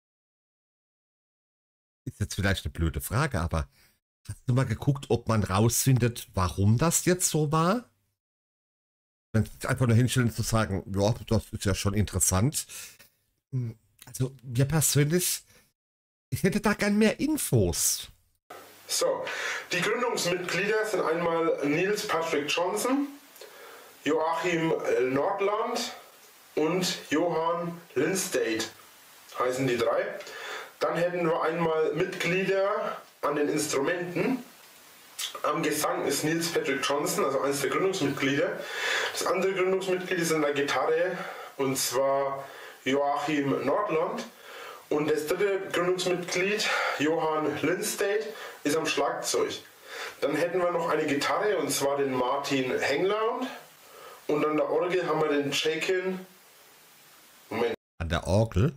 Ist jetzt vielleicht eine blöde Frage, aber hast du mal geguckt, ob man rausfindet, warum das jetzt so war? Einfach nur hinstellen zu sagen, ja, das ist ja schon interessant. Also, mir persönlich, ich hätte da gern mehr Infos. So, die Gründungsmitglieder sind einmal Niels Patrick Johnson, Joachim Nordland und Johan Lindstad heißen die drei. Dann hätten wir einmal Mitglieder an den Instrumenten. Am Gesang ist Niels Patrick Johnson, also eines der Gründungsmitglieder. Das andere Gründungsmitglied ist an der Gitarre und zwar Joachim Nordland. Und das dritte Gründungsmitglied, Johan Lindstad, ist am Schlagzeug. Dann hätten wir noch eine Gitarre und zwar den Martin Henglaund. Und an der Orgel haben wir den Shaken. Moment. An der Orgel?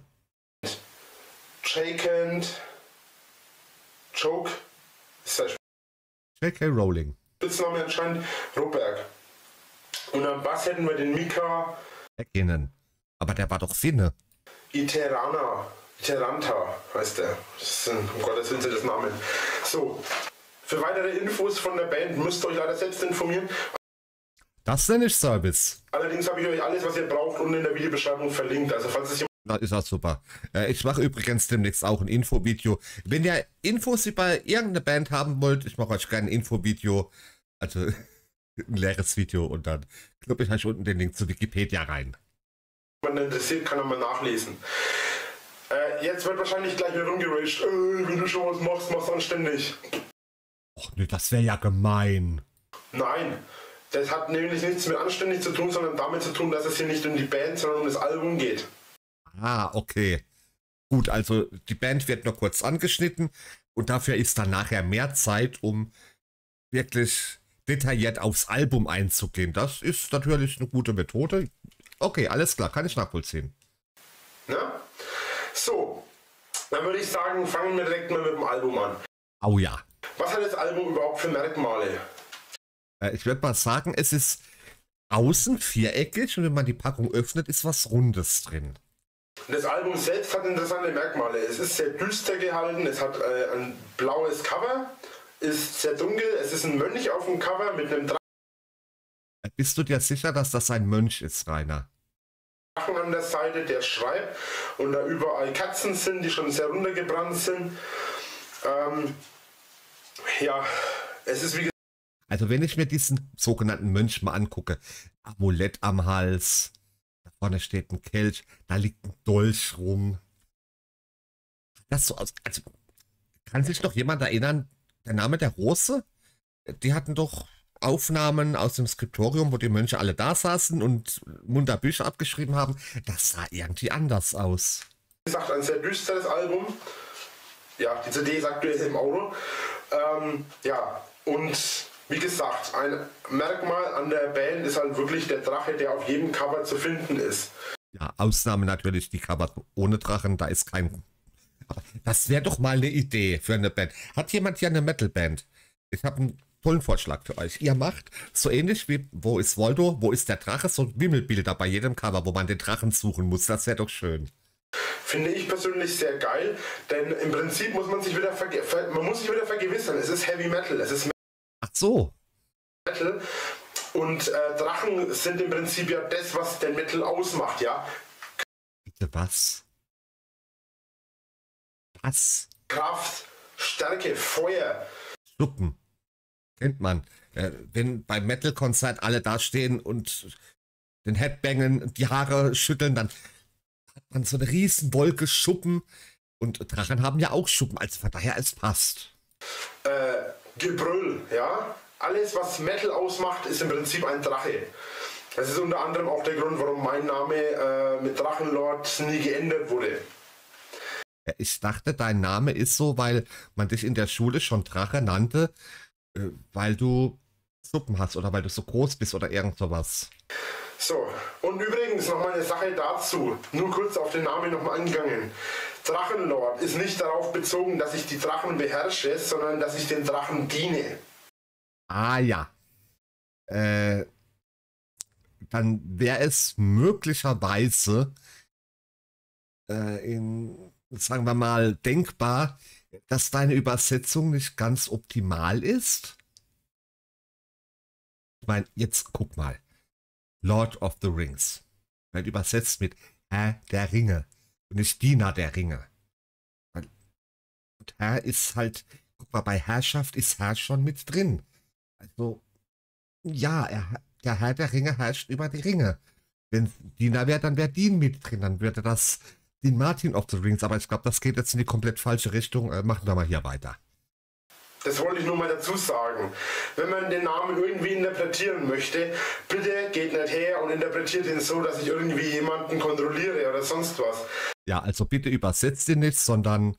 Joke. Ist der J.K. Rowling. Spitzname anscheinend Roberg. Und am Bass hätten wir den Mika Häkkinen. Aber der war doch Finne. Iteranta heißt der. Um Gottes Willen das Namen. So. Für weitere Infos von der Band müsst ihr euch leider selbst informieren. Das nenne ich Service. Allerdings habe ich euch alles, was ihr braucht, unten in der Videobeschreibung verlinkt. Also falls es Das ist auch super. Ich mache übrigens demnächst auch ein Infovideo. Wenn ihr Infos über irgendeine Band haben wollt, ich mache euch gerne ein Infovideo. Also ein leeres Video und dann kloppe ich euch unten den Link zu Wikipedia rein. Wenn man interessiert, kann er mal nachlesen. Jetzt wird wahrscheinlich gleich wieder rumgeraged. Wenn du schon was machst, mach's anständig. Och ne, das wäre ja gemein. Nein. Das hat nämlich nichts mit anständig zu tun, sondern damit zu tun, dass es hier nicht um die Band, sondern um das Album geht. Ah, okay. Gut, also die Band wird nur kurz angeschnitten und dafür ist dann nachher mehr Zeit, um wirklich detailliert aufs Album einzugehen. Das ist natürlich eine gute Methode. Okay, alles klar, kann ich nachvollziehen. Ne? So, dann würde ich sagen, fangen wir direkt mal mit dem Album an. Oh ja. Was hat das Album überhaupt für Merkmale? Ich würde mal sagen, es ist außen viereckig und wenn man die Packung öffnet, ist was Rundes drin. Das Album selbst hat interessante Merkmale. Es ist sehr düster gehalten, es hat ein blaues Cover, ist sehr dunkel, es ist ein Mönch auf dem Cover mit einem Bist du dir sicher, dass das ein Mönch ist, Rainer? Drachen an der Seite, der schreibt und da überall Katzen sind, die schon sehr runtergebrannt sind. Ja, es ist wie gesagt. Also wenn ich mir diesen sogenannten Mönch mal angucke, Amulett am Hals, da vorne steht ein Kelch, da liegt ein Dolch rum. Das so aus, also kann sich noch jemand erinnern, der Name der Rose? Die hatten doch Aufnahmen aus dem Skriptorium, wo die Mönche alle da saßen und munter Bücher abgeschrieben haben. Das sah irgendwie anders aus. Wie gesagt, ein sehr düsteres Album. Ja, die CD ist aktuell im Auto. Ja, und wie gesagt, ein Merkmal an der Band ist halt wirklich der Drache, der auf jedem Cover zu finden ist. Ja, Ausnahme natürlich die Cover ohne Drachen, da ist kein... Aber das wäre doch mal eine Idee für eine Band. Hat jemand hier eine Metal-Band? Ich habe einen tollen Vorschlag für euch. Ihr macht so ähnlich wie Wo ist Voldo, wo ist der Drache, so Wimmelbilder bei jedem Cover, wo man den Drachen suchen muss. Das wäre doch schön. Finde ich persönlich sehr geil, denn im Prinzip muss man sich wieder vergewissern. Es ist Heavy Metal, es ist Ach so. Metal und Drachen sind im Prinzip ja das, was den Metal ausmacht, ja. Bitte was? Was? Kraft, Stärke, Feuer. Schuppen. Kennt man. Wenn beim Metal-Konzert alle dastehen und den Headbangen die Haare schütteln, dann hat man so eine riesen Wolke Schuppen. Und Drachen haben ja auch Schuppen, also von daher es passt. Gebrüll, ja. Alles, was Metal ausmacht, ist im Prinzip ein Drache. Das ist unter anderem auch der Grund, warum mein Name mit Drachenlord nie geändert wurde. Ich dachte, dein Name ist so, weil man dich in der Schule schon Drache nannte, weil du Schuppen hast oder weil du so groß bist oder irgend sowas. So, und übrigens noch mal eine Sache dazu, nur kurz auf den Namen nochmal angegangen. Drachenlord ist nicht darauf bezogen, dass ich die Drachen beherrsche, sondern dass ich den Drachen diene. Ah ja. Dann wäre es möglicherweise sagen wir mal, denkbar, dass deine Übersetzung nicht ganz optimal ist. Ich meine, jetzt guck mal. Lord of the Rings. Wird übersetzt mit Herr der Ringe. Und nicht Diener der Ringe. Und Herr ist halt, guck mal, bei Herrschaft ist Herr schon mit drin. Also, ja, der Herr der Ringe herrscht über die Ringe. Wenn Diener wäre, dann wäre Dien mit drin. Dann würde das den Martin of the Rings, aber ich glaube, das geht jetzt in die komplett falsche Richtung. Machen wir mal hier weiter. Das wollte ich nur mal dazu sagen. Wenn man den Namen irgendwie interpretieren möchte, bitte geht nicht her und interpretiert ihn so, dass ich irgendwie jemanden kontrolliere oder sonst was. Ja, also bitte übersetzt ihn nicht, sondern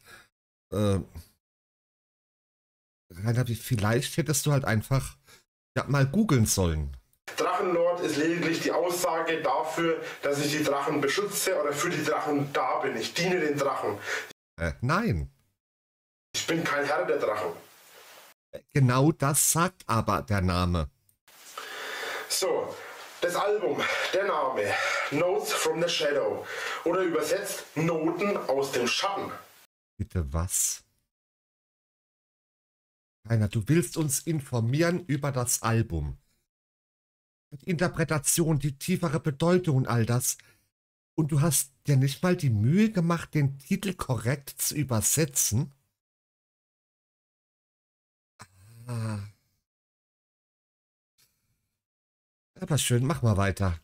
vielleicht hättest du halt einfach ja, mal googeln sollen. Drachenlord ist lediglich die Aussage dafür, dass ich die Drachen beschütze oder für die Drachen da bin. Ich diene den Drachen. Nein. Ich bin kein Herr der Drachen. Genau das sagt aber der Name. So, das Album, der Name, Notes from the Shadow oder übersetzt Noten aus dem Schatten. Bitte was? Rainer, du willst uns informieren über das Album. Die Interpretation, die tiefere Bedeutung und all das. Und du hast dir nicht mal die Mühe gemacht, den Titel korrekt zu übersetzen? Ah. Aber schön, mach mal weiter.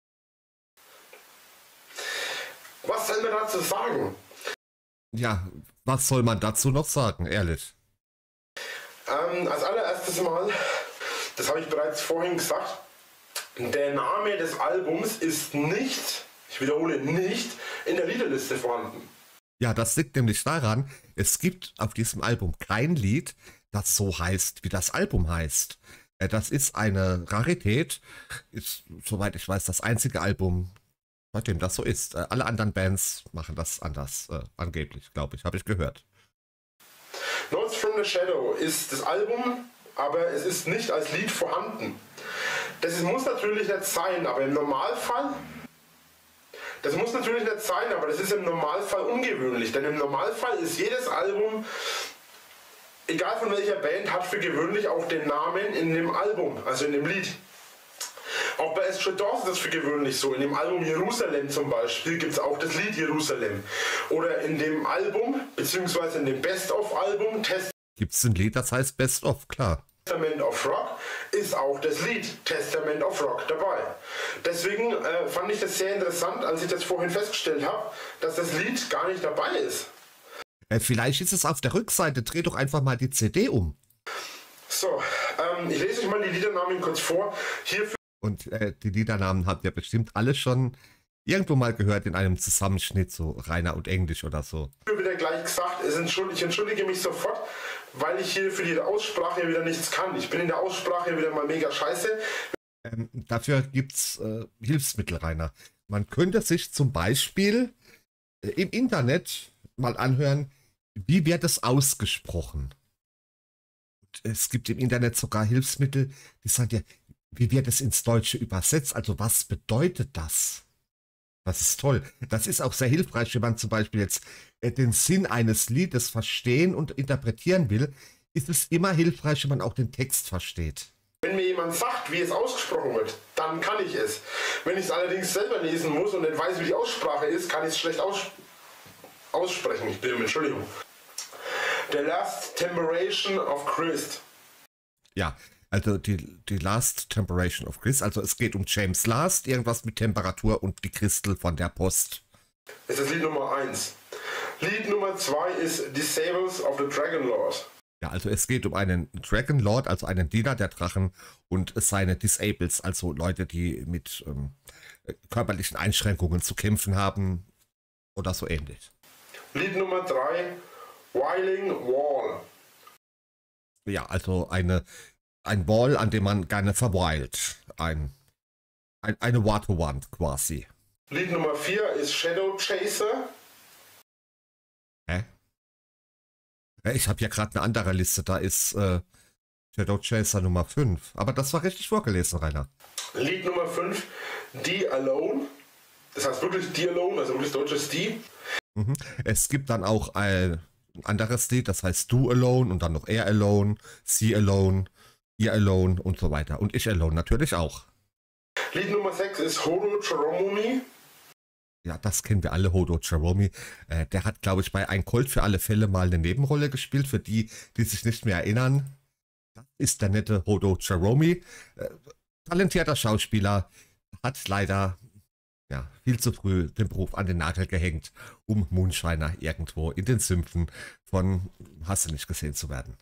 Was soll man dazu sagen? Ja, was soll man dazu noch sagen, ehrlich? Als allererstes mal, das habe ich bereits vorhin gesagt, der Name des Albums ist nicht, ich wiederhole, nicht in der Liederliste vorhanden. Ja, das liegt nämlich daran, es gibt auf diesem Album kein Lied, das so heißt, wie das Album heißt. Das ist eine Rarität, ist, soweit ich weiß, das einzige Album Bei dem das so ist. Alle anderen Bands machen das anders, angeblich, glaube ich, habe ich gehört. Notes from the Shadow ist das Album, aber es ist nicht als Lied vorhanden. Das muss natürlich nicht sein, aber im Normalfall... Das muss natürlich nicht sein, aber das ist im Normalfall ungewöhnlich, denn im Normalfall ist jedes Album, egal von welcher Band, hat für gewöhnlich auch den Namen in dem Album, also in dem Lied. Auch bei Stray Dogs ist das für gewöhnlich so. In dem Album Jerusalem zum Beispiel gibt es auch das Lied Jerusalem. Oder in dem Album, beziehungsweise in dem Best-of-Album Gibt es ein Lied, das heißt Best of, klar. Testament of Rock, ist auch das Lied Testament of Rock dabei. Deswegen fand ich das sehr interessant, als ich das vorhin festgestellt habe, dass das Lied gar nicht dabei ist. Vielleicht ist es auf der Rückseite. Dreh doch einfach mal die CD um. So, ich lese euch mal die Liedernamen kurz vor. Hierfür Und die Liedernamen habt ihr bestimmt alle schon irgendwo mal gehört in einem Zusammenschnitt, so Rainer und Englisch oder so. wieder gleich gesagt, ich entschuldige mich sofort, weil ich hier für die Aussprache wieder nichts kann. Ich bin in der Aussprache wieder mal mega scheiße. Dafür gibt es Hilfsmittel, Rainer. Man könnte sich zum Beispiel im Internet mal anhören, wie wird es ausgesprochen. Und es gibt im Internet sogar Hilfsmittel, die sagen dir, wie wird es ins Deutsche übersetzt, also was bedeutet das? Das ist toll. Das ist auch sehr hilfreich, wenn man zum Beispiel jetzt den Sinn eines Liedes verstehen und interpretieren will, ist es immer hilfreich, wenn man auch den Text versteht. Wenn mir jemand sagt, wie es ausgesprochen wird, dann kann ich es. Wenn ich es allerdings selber lesen muss und nicht weiß, wie die Aussprache ist, kann ich es schlecht aussprechen. Ich bitte um Entschuldigung. The Last Temperation of Christ. Ja, also die Last Temperation of Christ, also es geht um James Last, irgendwas mit Temperatur und die Christel von der Post. Das ist Lied Nummer 1. Lied Nummer 2 ist Disables of the Dragon Lord. Ja, also es geht um einen Dragon Lord, also einen Diener der Drachen und seine Disables, also Leute, die mit körperlichen Einschränkungen zu kämpfen haben oder so ähnlich. Lied Nummer 3, Wailing Wall. Ja, also ein Wall, an dem man gerne verweilt. Eine Waterwand quasi. Lied Nummer 4 ist Shadow Chaser. Hä? Ich habe ja gerade eine andere Liste, da ist Shadow Chaser Nummer 5. Aber das war richtig vorgelesen, Rainer. Lied Nummer 5, Die Alone. Das heißt wirklich Die Alone, also wirklich deutsches Die. Mhm. Es gibt dann auch ein anderes Lied, das heißt Du Alone und dann noch Er Alone, Sie Alone, Ihr Alone und so weiter. Und Ich Alone natürlich auch. Lied Nummer 6 ist Hodo Choromomi. Ja, das kennen wir alle, Hodo Choromomi. Der hat, glaube ich, bei Ein Colt für alle Fälle mal eine Nebenrolle gespielt, für die, die sich nicht mehr erinnern. Das ist der nette Hodo Choromomi. Talentierter Schauspieler, hat leider viel zu früh den Beruf an den Nagel gehängt, um Moonshiner irgendwo in den Sümpfen von Hast du nicht gesehen zu werden.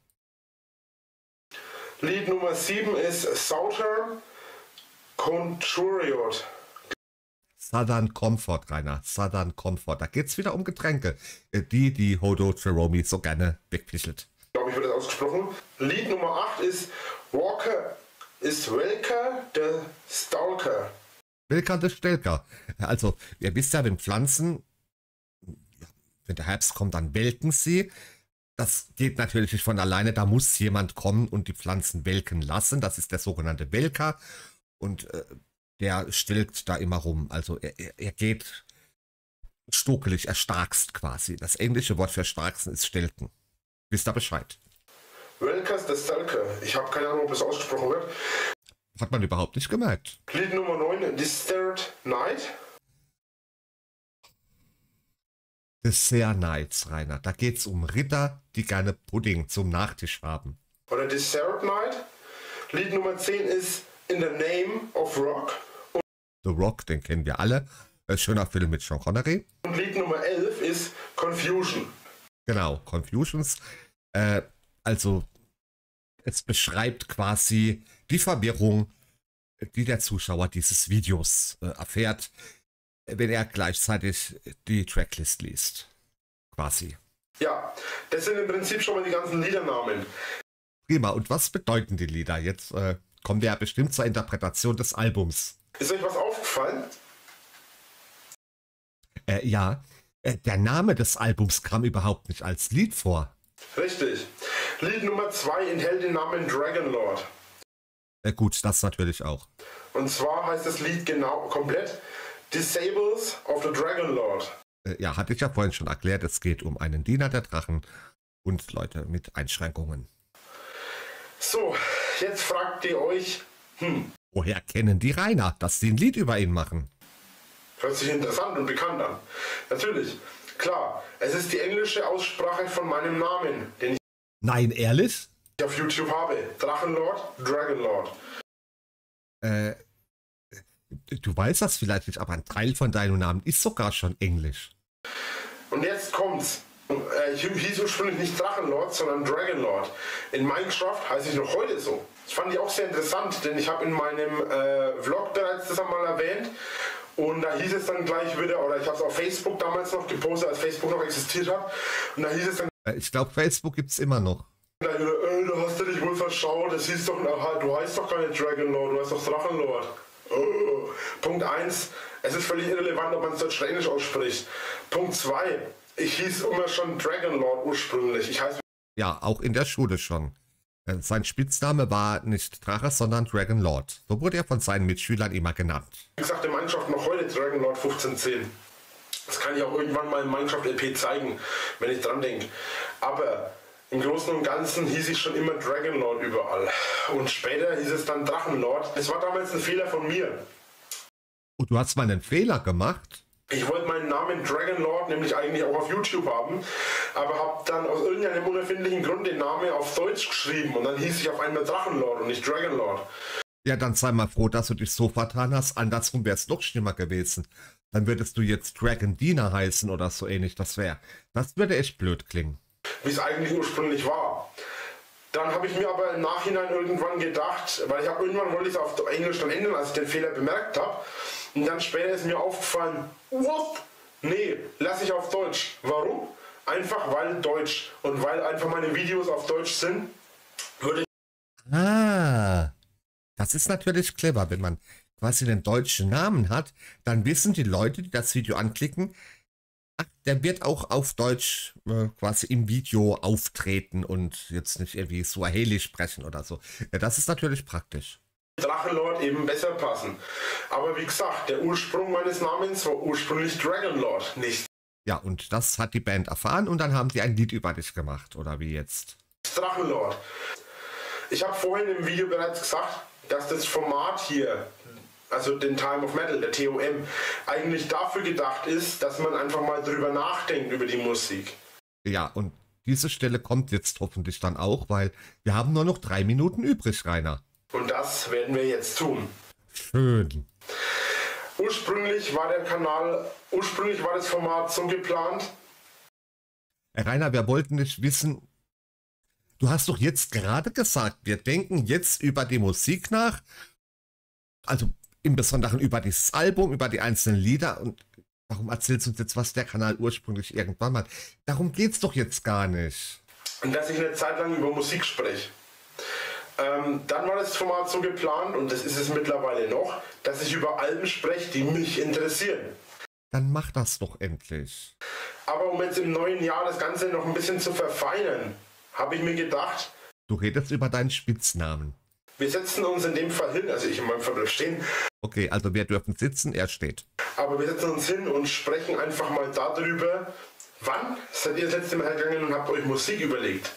Lied Nummer 7 ist Southern Conturiot. Southern Comfort, Rainer. Southern Comfort. Da geht es wieder um Getränke, die Hodo Choromomi so gerne wegpischelt. Ich glaube, ich wird das ausgesprochen. Lied Nummer 8 ist Walker ist Welker the Stalker. Welker the Stalker. Also, ihr wisst ja, wenn Pflanzen, wenn der Herbst kommt, dann welken sie. Das geht natürlich nicht von alleine, da muss jemand kommen und die Pflanzen welken lassen. Das ist der sogenannte Welker. Und der stilkt da immer rum. Also er geht stokelig, er starkst quasi. Das englische Wort für starksten ist stilken. Wisst ihr Bescheid? Welkers the Stalker. Ich habe keine Ahnung, ob das ausgesprochen wird. Hat man überhaupt nicht gemerkt. Lied Nummer 9, Dessert Night. Dessert Nights, Rainer. Da geht es um Ritter, die gerne Pudding zum Nachtisch haben. Oder Dessert Night. Lied Nummer 10 ist In the Name of Rock. The Rock, den kennen wir alle. Schöner Film mit Sean Connery. Und Lied Nummer 11 ist Confusion. Genau, Confusions. Also, es beschreibt quasi die Verwirrung, die der Zuschauer dieses Videos erfährt, wenn er gleichzeitig die Tracklist liest. Quasi. Ja, das sind im Prinzip schon mal die ganzen Liedernamen. Prima, und was bedeuten die Lieder? Jetzt kommen wir ja bestimmt zur Interpretation des Albums. Ist euch was aufgefallen? Ja, der Name des Albums kam überhaupt nicht als Lied vor. Richtig. Lied Nummer 2 enthält den Namen Dragonlord. Gut, das natürlich auch. Und zwar heißt das Lied genau komplett Disables of the Dragonlord. Ja, hatte ich ja vorhin schon erklärt, es geht um einen Diener der Drachen und Leute mit Einschränkungen. So, jetzt fragt ihr euch, Woher kennen die Rainer, dass sie ein Lied über ihn machen? hört sich interessant und bekannt an. Natürlich, klar, es ist die englische Aussprache von meinem Namen, den Nein, ehrlich? ich auf YouTube habe. Drachenlord, Dragonlord. Du weißt das vielleicht nicht, aber ein Teil von deinem Namen ist sogar schon Englisch. Und jetzt kommt's. Ich hieß ursprünglich nicht Drachenlord, sondern Dragonlord. In Minecraft heiße ich noch heute so. Das fand ich auch sehr interessant, denn ich habe in meinem Vlog bereits das einmal erwähnt. Und da hieß es dann gleich wieder, oder ich habe es auf Facebook damals noch gepostet, als Facebook noch existiert hat. Und da hieß es dann, Ich glaube, Facebook gibt es immer noch. gleich wieder, du hast dich wohl verschaut, das hieß doch, du heißt doch gar nicht Dragonlord, du heißt doch Drachenlord. Punkt 1, es ist völlig irrelevant, ob man es Deutsch oder Englisch ausspricht. Punkt 2, ich hieß immer schon Dragonlord ursprünglich. Ich heiße, Ja, auch in der Schule schon. Sein Spitzname war nicht Drache, sondern Dragonlord. So wurde er von seinen Mitschülern immer genannt. wie gesagt, in Minecraft noch heute Dragonlord 1510. Das kann ich auch irgendwann mal in Minecraft LP zeigen, wenn ich dran denke. Aber im Großen und Ganzen hieß ich schon immer Dragonlord überall. Und später hieß es dann Drachenlord. Es war damals ein Fehler von mir. Und du hast mal einen Fehler gemacht? Ich wollte meinen Namen Dragonlord nämlich eigentlich auch auf YouTube haben, aber habe dann aus irgendeinem unerfindlichen Grund den Namen auf Deutsch geschrieben und dann hieß ich auf einmal Drachenlord und nicht Dragonlord. Ja, dann sei mal froh, dass du dich so vertan hast. Andersrum wäre es noch schlimmer gewesen. Dann würdest du jetzt Dragon Diener heißen oder so ähnlich. Das würde echt blöd klingen. Wie es eigentlich ursprünglich war. Dann habe ich mir aber im Nachhinein irgendwann gedacht, weil irgendwann wollte ich es auf Englisch dann ändern, als ich den Fehler bemerkt habe. Und dann später ist mir aufgefallen, what? Nee, lass ich auf Deutsch. Warum? Einfach weil Deutsch. Und weil einfach meine Videos auf Deutsch sind, würde ich... Das ist natürlich clever, wenn man quasi den deutschen Namen hat, dann wissen die Leute, die das Video anklicken, ach, der wird auch auf Deutsch quasi im Video auftreten und jetzt nicht irgendwie Swahili sprechen oder so. Ja, das ist natürlich praktisch. Drachenlord eben besser passen. Aber wie gesagt, der Ursprung meines Namens war ursprünglich Dragonlord, nicht Ja, und das hat die Band erfahren und dann haben die ein Lied über dich gemacht, oder wie jetzt? Drachenlord. Ich habe vorhin im Video bereits gesagt, dass das Format hier, also den Time of Metal, der TOM, eigentlich dafür gedacht ist, dass man einfach mal drüber nachdenkt über die Musik. Ja, und diese Stelle kommt jetzt hoffentlich dann auch, weil wir haben nur noch 3 Minuten übrig, Rainer. Und das werden wir jetzt tun. Schön. Ursprünglich war das Format so geplant. Rainer, wir wollten nicht wissen, du hast doch jetzt gerade gesagt, wir denken jetzt über die Musik nach, also im Besonderen über dieses Album, über die einzelnen Lieder und warum erzählst du uns jetzt, was der Kanal ursprünglich irgendwann mal? Darum geht's doch jetzt gar nicht. Und dass ich eine Zeit lang über Musik spreche. Dann war das Format so geplant, und das ist es mittlerweile noch, dass ich über Alben spreche, die mich interessieren. Dann mach das doch endlich. Aber um jetzt im neuen Jahr das Ganze noch ein bisschen zu verfeinern, habe ich mir gedacht, Du redest über deinen Spitznamen. wir setzen uns in dem Fall hin, also ich in meinem Fall bleib stehen, Okay, also wir dürfen sitzen, er steht. aber wir setzen uns hin und sprechen einfach mal darüber, wann seid ihr das letzte Mal hergegangen und habt euch Musik überlegt?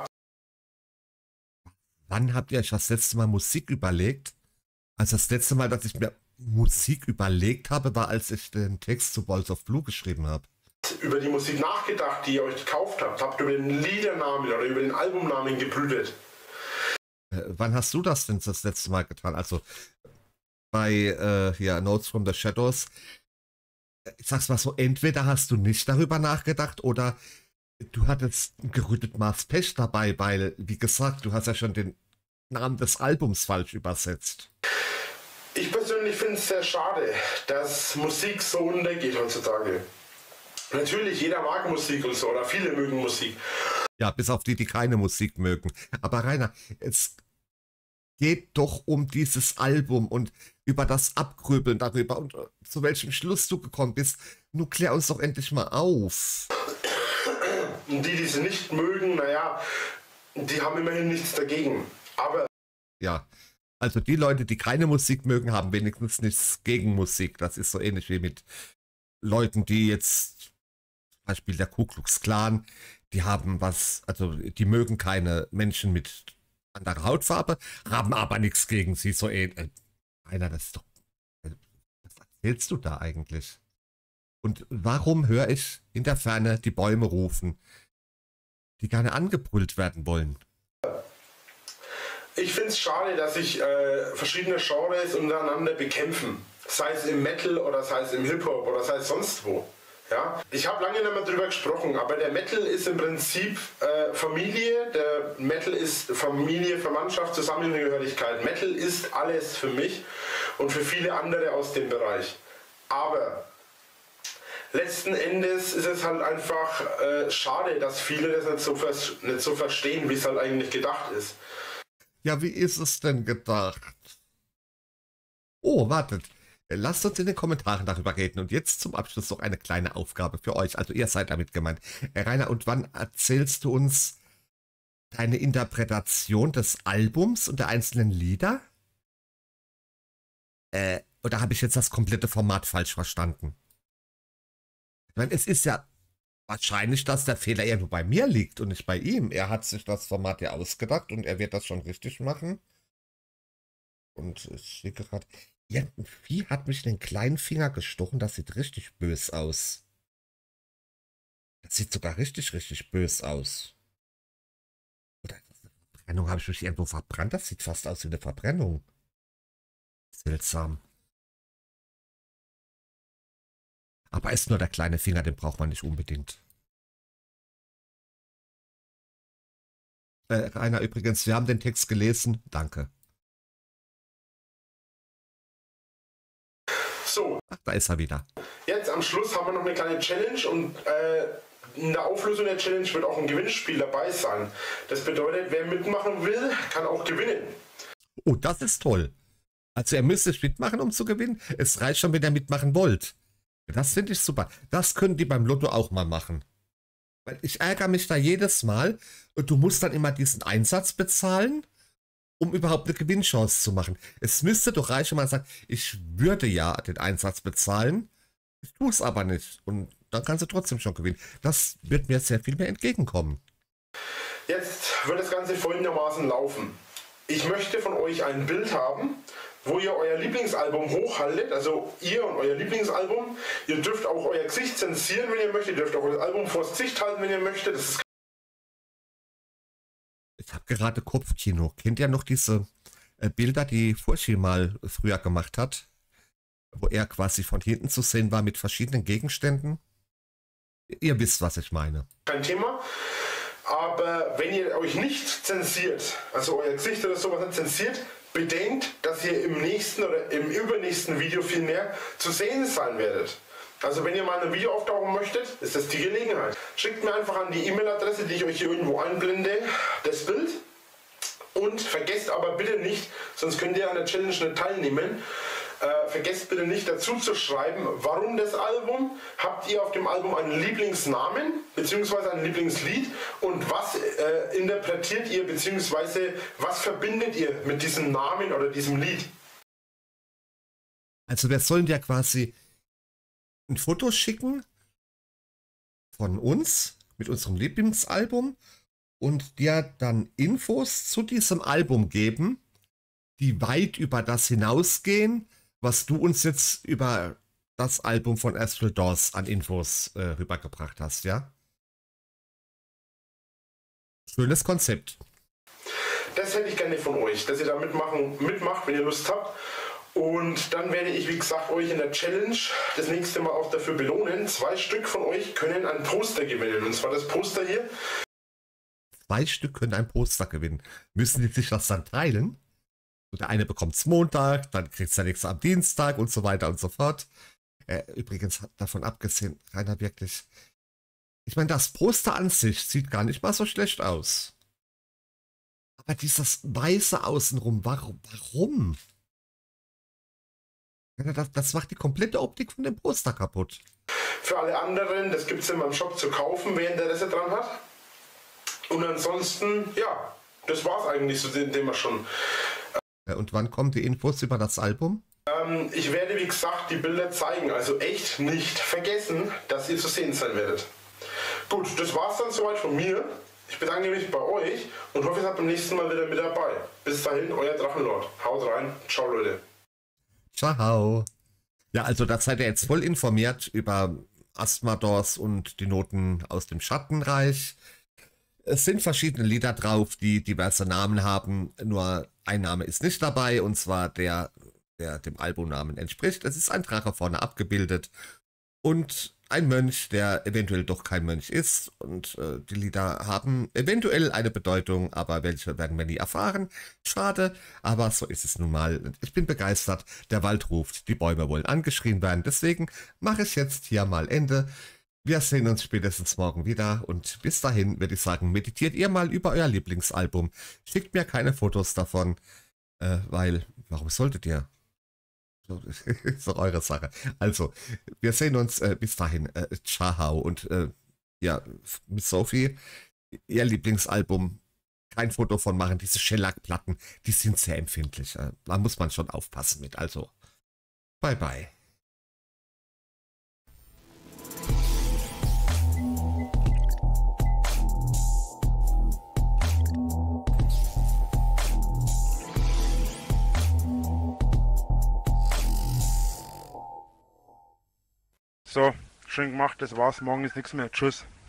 Wann habt ihr euch das letzte Mal Musik überlegt? Also das letzte Mal, dass ich mir Musik überlegt habe, war, als ich den Text zu Balls of Blue geschrieben habe. Über die Musik nachgedacht, die ihr euch gekauft habt? Habt über den Liedernamen oder über den Albumnamen gebrütet? Wann hast du das denn das letzte Mal getan? Also bei Notes from the Shadows, ich sag's mal so, entweder hast du nicht darüber nachgedacht oder du hattest ein gerüttet Maß Pech dabei, weil, wie gesagt, du hast ja schon den Namen des Albums falsch übersetzt. Ich persönlich finde es sehr schade, dass Musik so untergeht heutzutage. Natürlich, jeder mag Musik und so, oder viele mögen Musik. Ja, bis auf die, die keine Musik mögen. Aber Rainer, es geht doch um dieses Album und über das Abgrübeln darüber und zu welchem Schluss du gekommen bist. Nun klär uns doch endlich mal auf. Und die sie nicht mögen, naja, die haben immerhin nichts dagegen. Aber ja, also die Leute, die keine Musik mögen, haben wenigstens nichts gegen Musik. Das ist so ähnlich wie mit Leuten, die jetzt, zum Beispiel der Ku Klux Klan, die haben was, also die mögen keine Menschen mit anderer Hautfarbe, haben aber nichts gegen sie. So ähnlich. Einer, das ist doch, was erzählst du da eigentlich? Und warum höre ich in der Ferne die Bäume rufen, die gerne angebrüllt werden wollen? ich finde es schade, dass sich verschiedene Genres untereinander bekämpfen. Sei es im Metal oder sei es im Hip-Hop oder sei es sonst wo. Ja? Ich habe lange nicht mehr drüber gesprochen, aber der Metal ist im Prinzip Familie. Der Metal ist Familie, Verwandtschaft, Zusammengehörigkeit. Metal ist alles für mich und für viele andere aus dem Bereich. Aber letzten Endes ist es halt einfach schade, dass viele das nicht so verstehen, wie es halt eigentlich gedacht ist. Ja, wie ist es denn gedacht? Oh, wartet. Lasst uns in den Kommentaren darüber reden. Und jetzt zum Abschluss noch eine kleine Aufgabe für euch. Also ihr seid damit gemeint. Rainer, und wann erzählst du uns deine Interpretation des Albums und der einzelnen Lieder? Oder habe ich jetzt das komplette Format falsch verstanden? Ich meine, es ist ja wahrscheinlich, dass der Fehler irgendwo bei mir liegt und nicht bei ihm. Er hat sich das Format ja ausgedacht und er wird das schon richtig machen. Und ich sehe gerade, irgendein Vieh hat mich in den kleinen Finger gestochen. Das sieht richtig bös aus. Das sieht sogar richtig, richtig bös aus. Oder ist das eine Verbrennung? Habe ich mich irgendwo verbrannt? Das sieht fast aus wie eine Verbrennung. Seltsam. Aber ist nur der kleine Finger, den braucht man nicht unbedingt. Rainer, übrigens, wir haben den Text gelesen. Danke. So. Ach, da ist er wieder. Jetzt am Schluss haben wir noch eine kleine Challenge und in der Auflösung der Challenge wird auch ein Gewinnspiel dabei sein. Das bedeutet, wer mitmachen will, kann auch gewinnen. Oh, das ist toll. Also ihr müsst nicht mitmachen, um zu gewinnen. Es reicht schon, wenn ihr mitmachen wollt. Das finde ich super. Das können die beim Lotto auch mal machen. Weil ich ärgere mich da jedes Mal und du musst dann immer diesen Einsatz bezahlen, um überhaupt eine Gewinnchance zu machen. Es müsste doch reichen, wenn man sagt, ich würde ja den Einsatz bezahlen, ich tue es aber nicht. Und dann kannst du trotzdem schon gewinnen. Das wird mir sehr viel mehr entgegenkommen. Jetzt wird das Ganze folgendermaßen laufen. Ich möchte von euch ein Bild haben, wo ihr euer Lieblingsalbum hochhaltet, also ihr und euer Lieblingsalbum. Ihr dürft auch euer Gesicht zensieren, wenn ihr möchtet. Ihr dürft auch das Album vors Gesicht halten, wenn ihr möchtet. Das ist Ich habe gerade Kopfkino. Kennt ihr noch diese Bilder, die Furchi mal früher gemacht hat? Wo er quasi von hinten zu sehen war mit verschiedenen Gegenständen? Ihr wisst, was ich meine. kein Thema. Aber wenn ihr euch nicht zensiert, also euer Gesicht oder sowas nicht zensiert, bedenkt, dass ihr im nächsten oder im übernächsten Video viel mehr zu sehen sein werdet. Also wenn ihr mal in einem Video auftauchen möchtet, ist das die Gelegenheit. Schickt mir einfach an die E-Mail-Adresse, die ich euch hier irgendwo einblende, das Bild. Und vergesst aber bitte nicht, sonst könnt ihr an der Challenge nicht teilnehmen, vergesst bitte nicht dazu zu schreiben, warum das Album, habt ihr auf dem Album einen Lieblingsnamen bzw. ein Lieblingslied und was interpretiert ihr bzw. was verbindet ihr mit diesem Namen oder diesem Lied? Also wir sollen ja quasi ein Foto schicken von uns mit unserem Lieblingsalbum und dir dann Infos zu diesem Album geben, die weit über das hinausgehen, was du uns jetzt über das Album von Astral Doors an Infos rübergebracht hast, ja? Schönes Konzept. Das hätte ich gerne von euch, dass ihr da mitmacht, wenn ihr Lust habt. Und dann werde ich, wie gesagt, euch in der Challenge das nächste Mal auch dafür belohnen. 2 Stück von euch können ein Poster gewinnen. Und zwar das Poster hier. 2 Stück können ein Poster gewinnen. Müssen die sich das dann teilen? So, der eine bekommt es Montag, dann kriegt es der nächste am Dienstag und so weiter und so fort. Übrigens, davon abgesehen, Rainer, wirklich. Ich meine, das Poster an sich sieht gar nicht mal so schlecht aus. Aber dieses Weiße außenrum, warum? Ja, das macht die komplette Optik von dem Poster kaputt. Für alle anderen, das gibt es in meinem Shop zu kaufen, wer Interesse dran hat. Und ansonsten, ja, das war es eigentlich so, den wir schon. Und wann kommen die Infos über das Album? Ich werde, wie gesagt, die Bilder zeigen. Also echt nicht vergessen, dass ihr zu sehen sein werdet. Gut, das war's dann soweit von mir. Ich bedanke mich bei euch und hoffe, ihr seid beim nächsten Mal wieder mit dabei. Bis dahin, euer Drachenlord. Haut rein. Ciao, Leute. Ciao. Ja, also da seid ihr jetzt voll informiert über Asthmadors und die Noten aus dem Schattenreich. Es sind verschiedene Lieder drauf, die diverse Namen haben. Nur ein Name ist nicht dabei, und zwar der dem Albumnamen entspricht. Es ist ein Drache vorne abgebildet und ein Mönch, der eventuell doch kein Mönch ist. Und die Lieder haben eventuell eine Bedeutung, aber welche werden wir nie erfahren. Schade, aber so ist es nun mal. Ich bin begeistert. Der Wald ruft, die Bäume wollen angeschrien werden. Deswegen mache ich jetzt hier mal Ende. Wir sehen uns spätestens morgen wieder und bis dahin würde ich sagen, meditiert ihr mal über euer Lieblingsalbum. Schickt mir keine Fotos davon, weil, warum solltet ihr? Ist doch eure Sache. Also, wir sehen uns bis dahin. Ciao. Und ja, Miss Sophie, ihr Lieblingsalbum, kein Foto von machen. Diese Shellac-Platten, die sind sehr empfindlich. Da muss man schon aufpassen mit. Also, bye bye. So, schön gemacht, das war's. Morgen ist nichts mehr. Tschüss.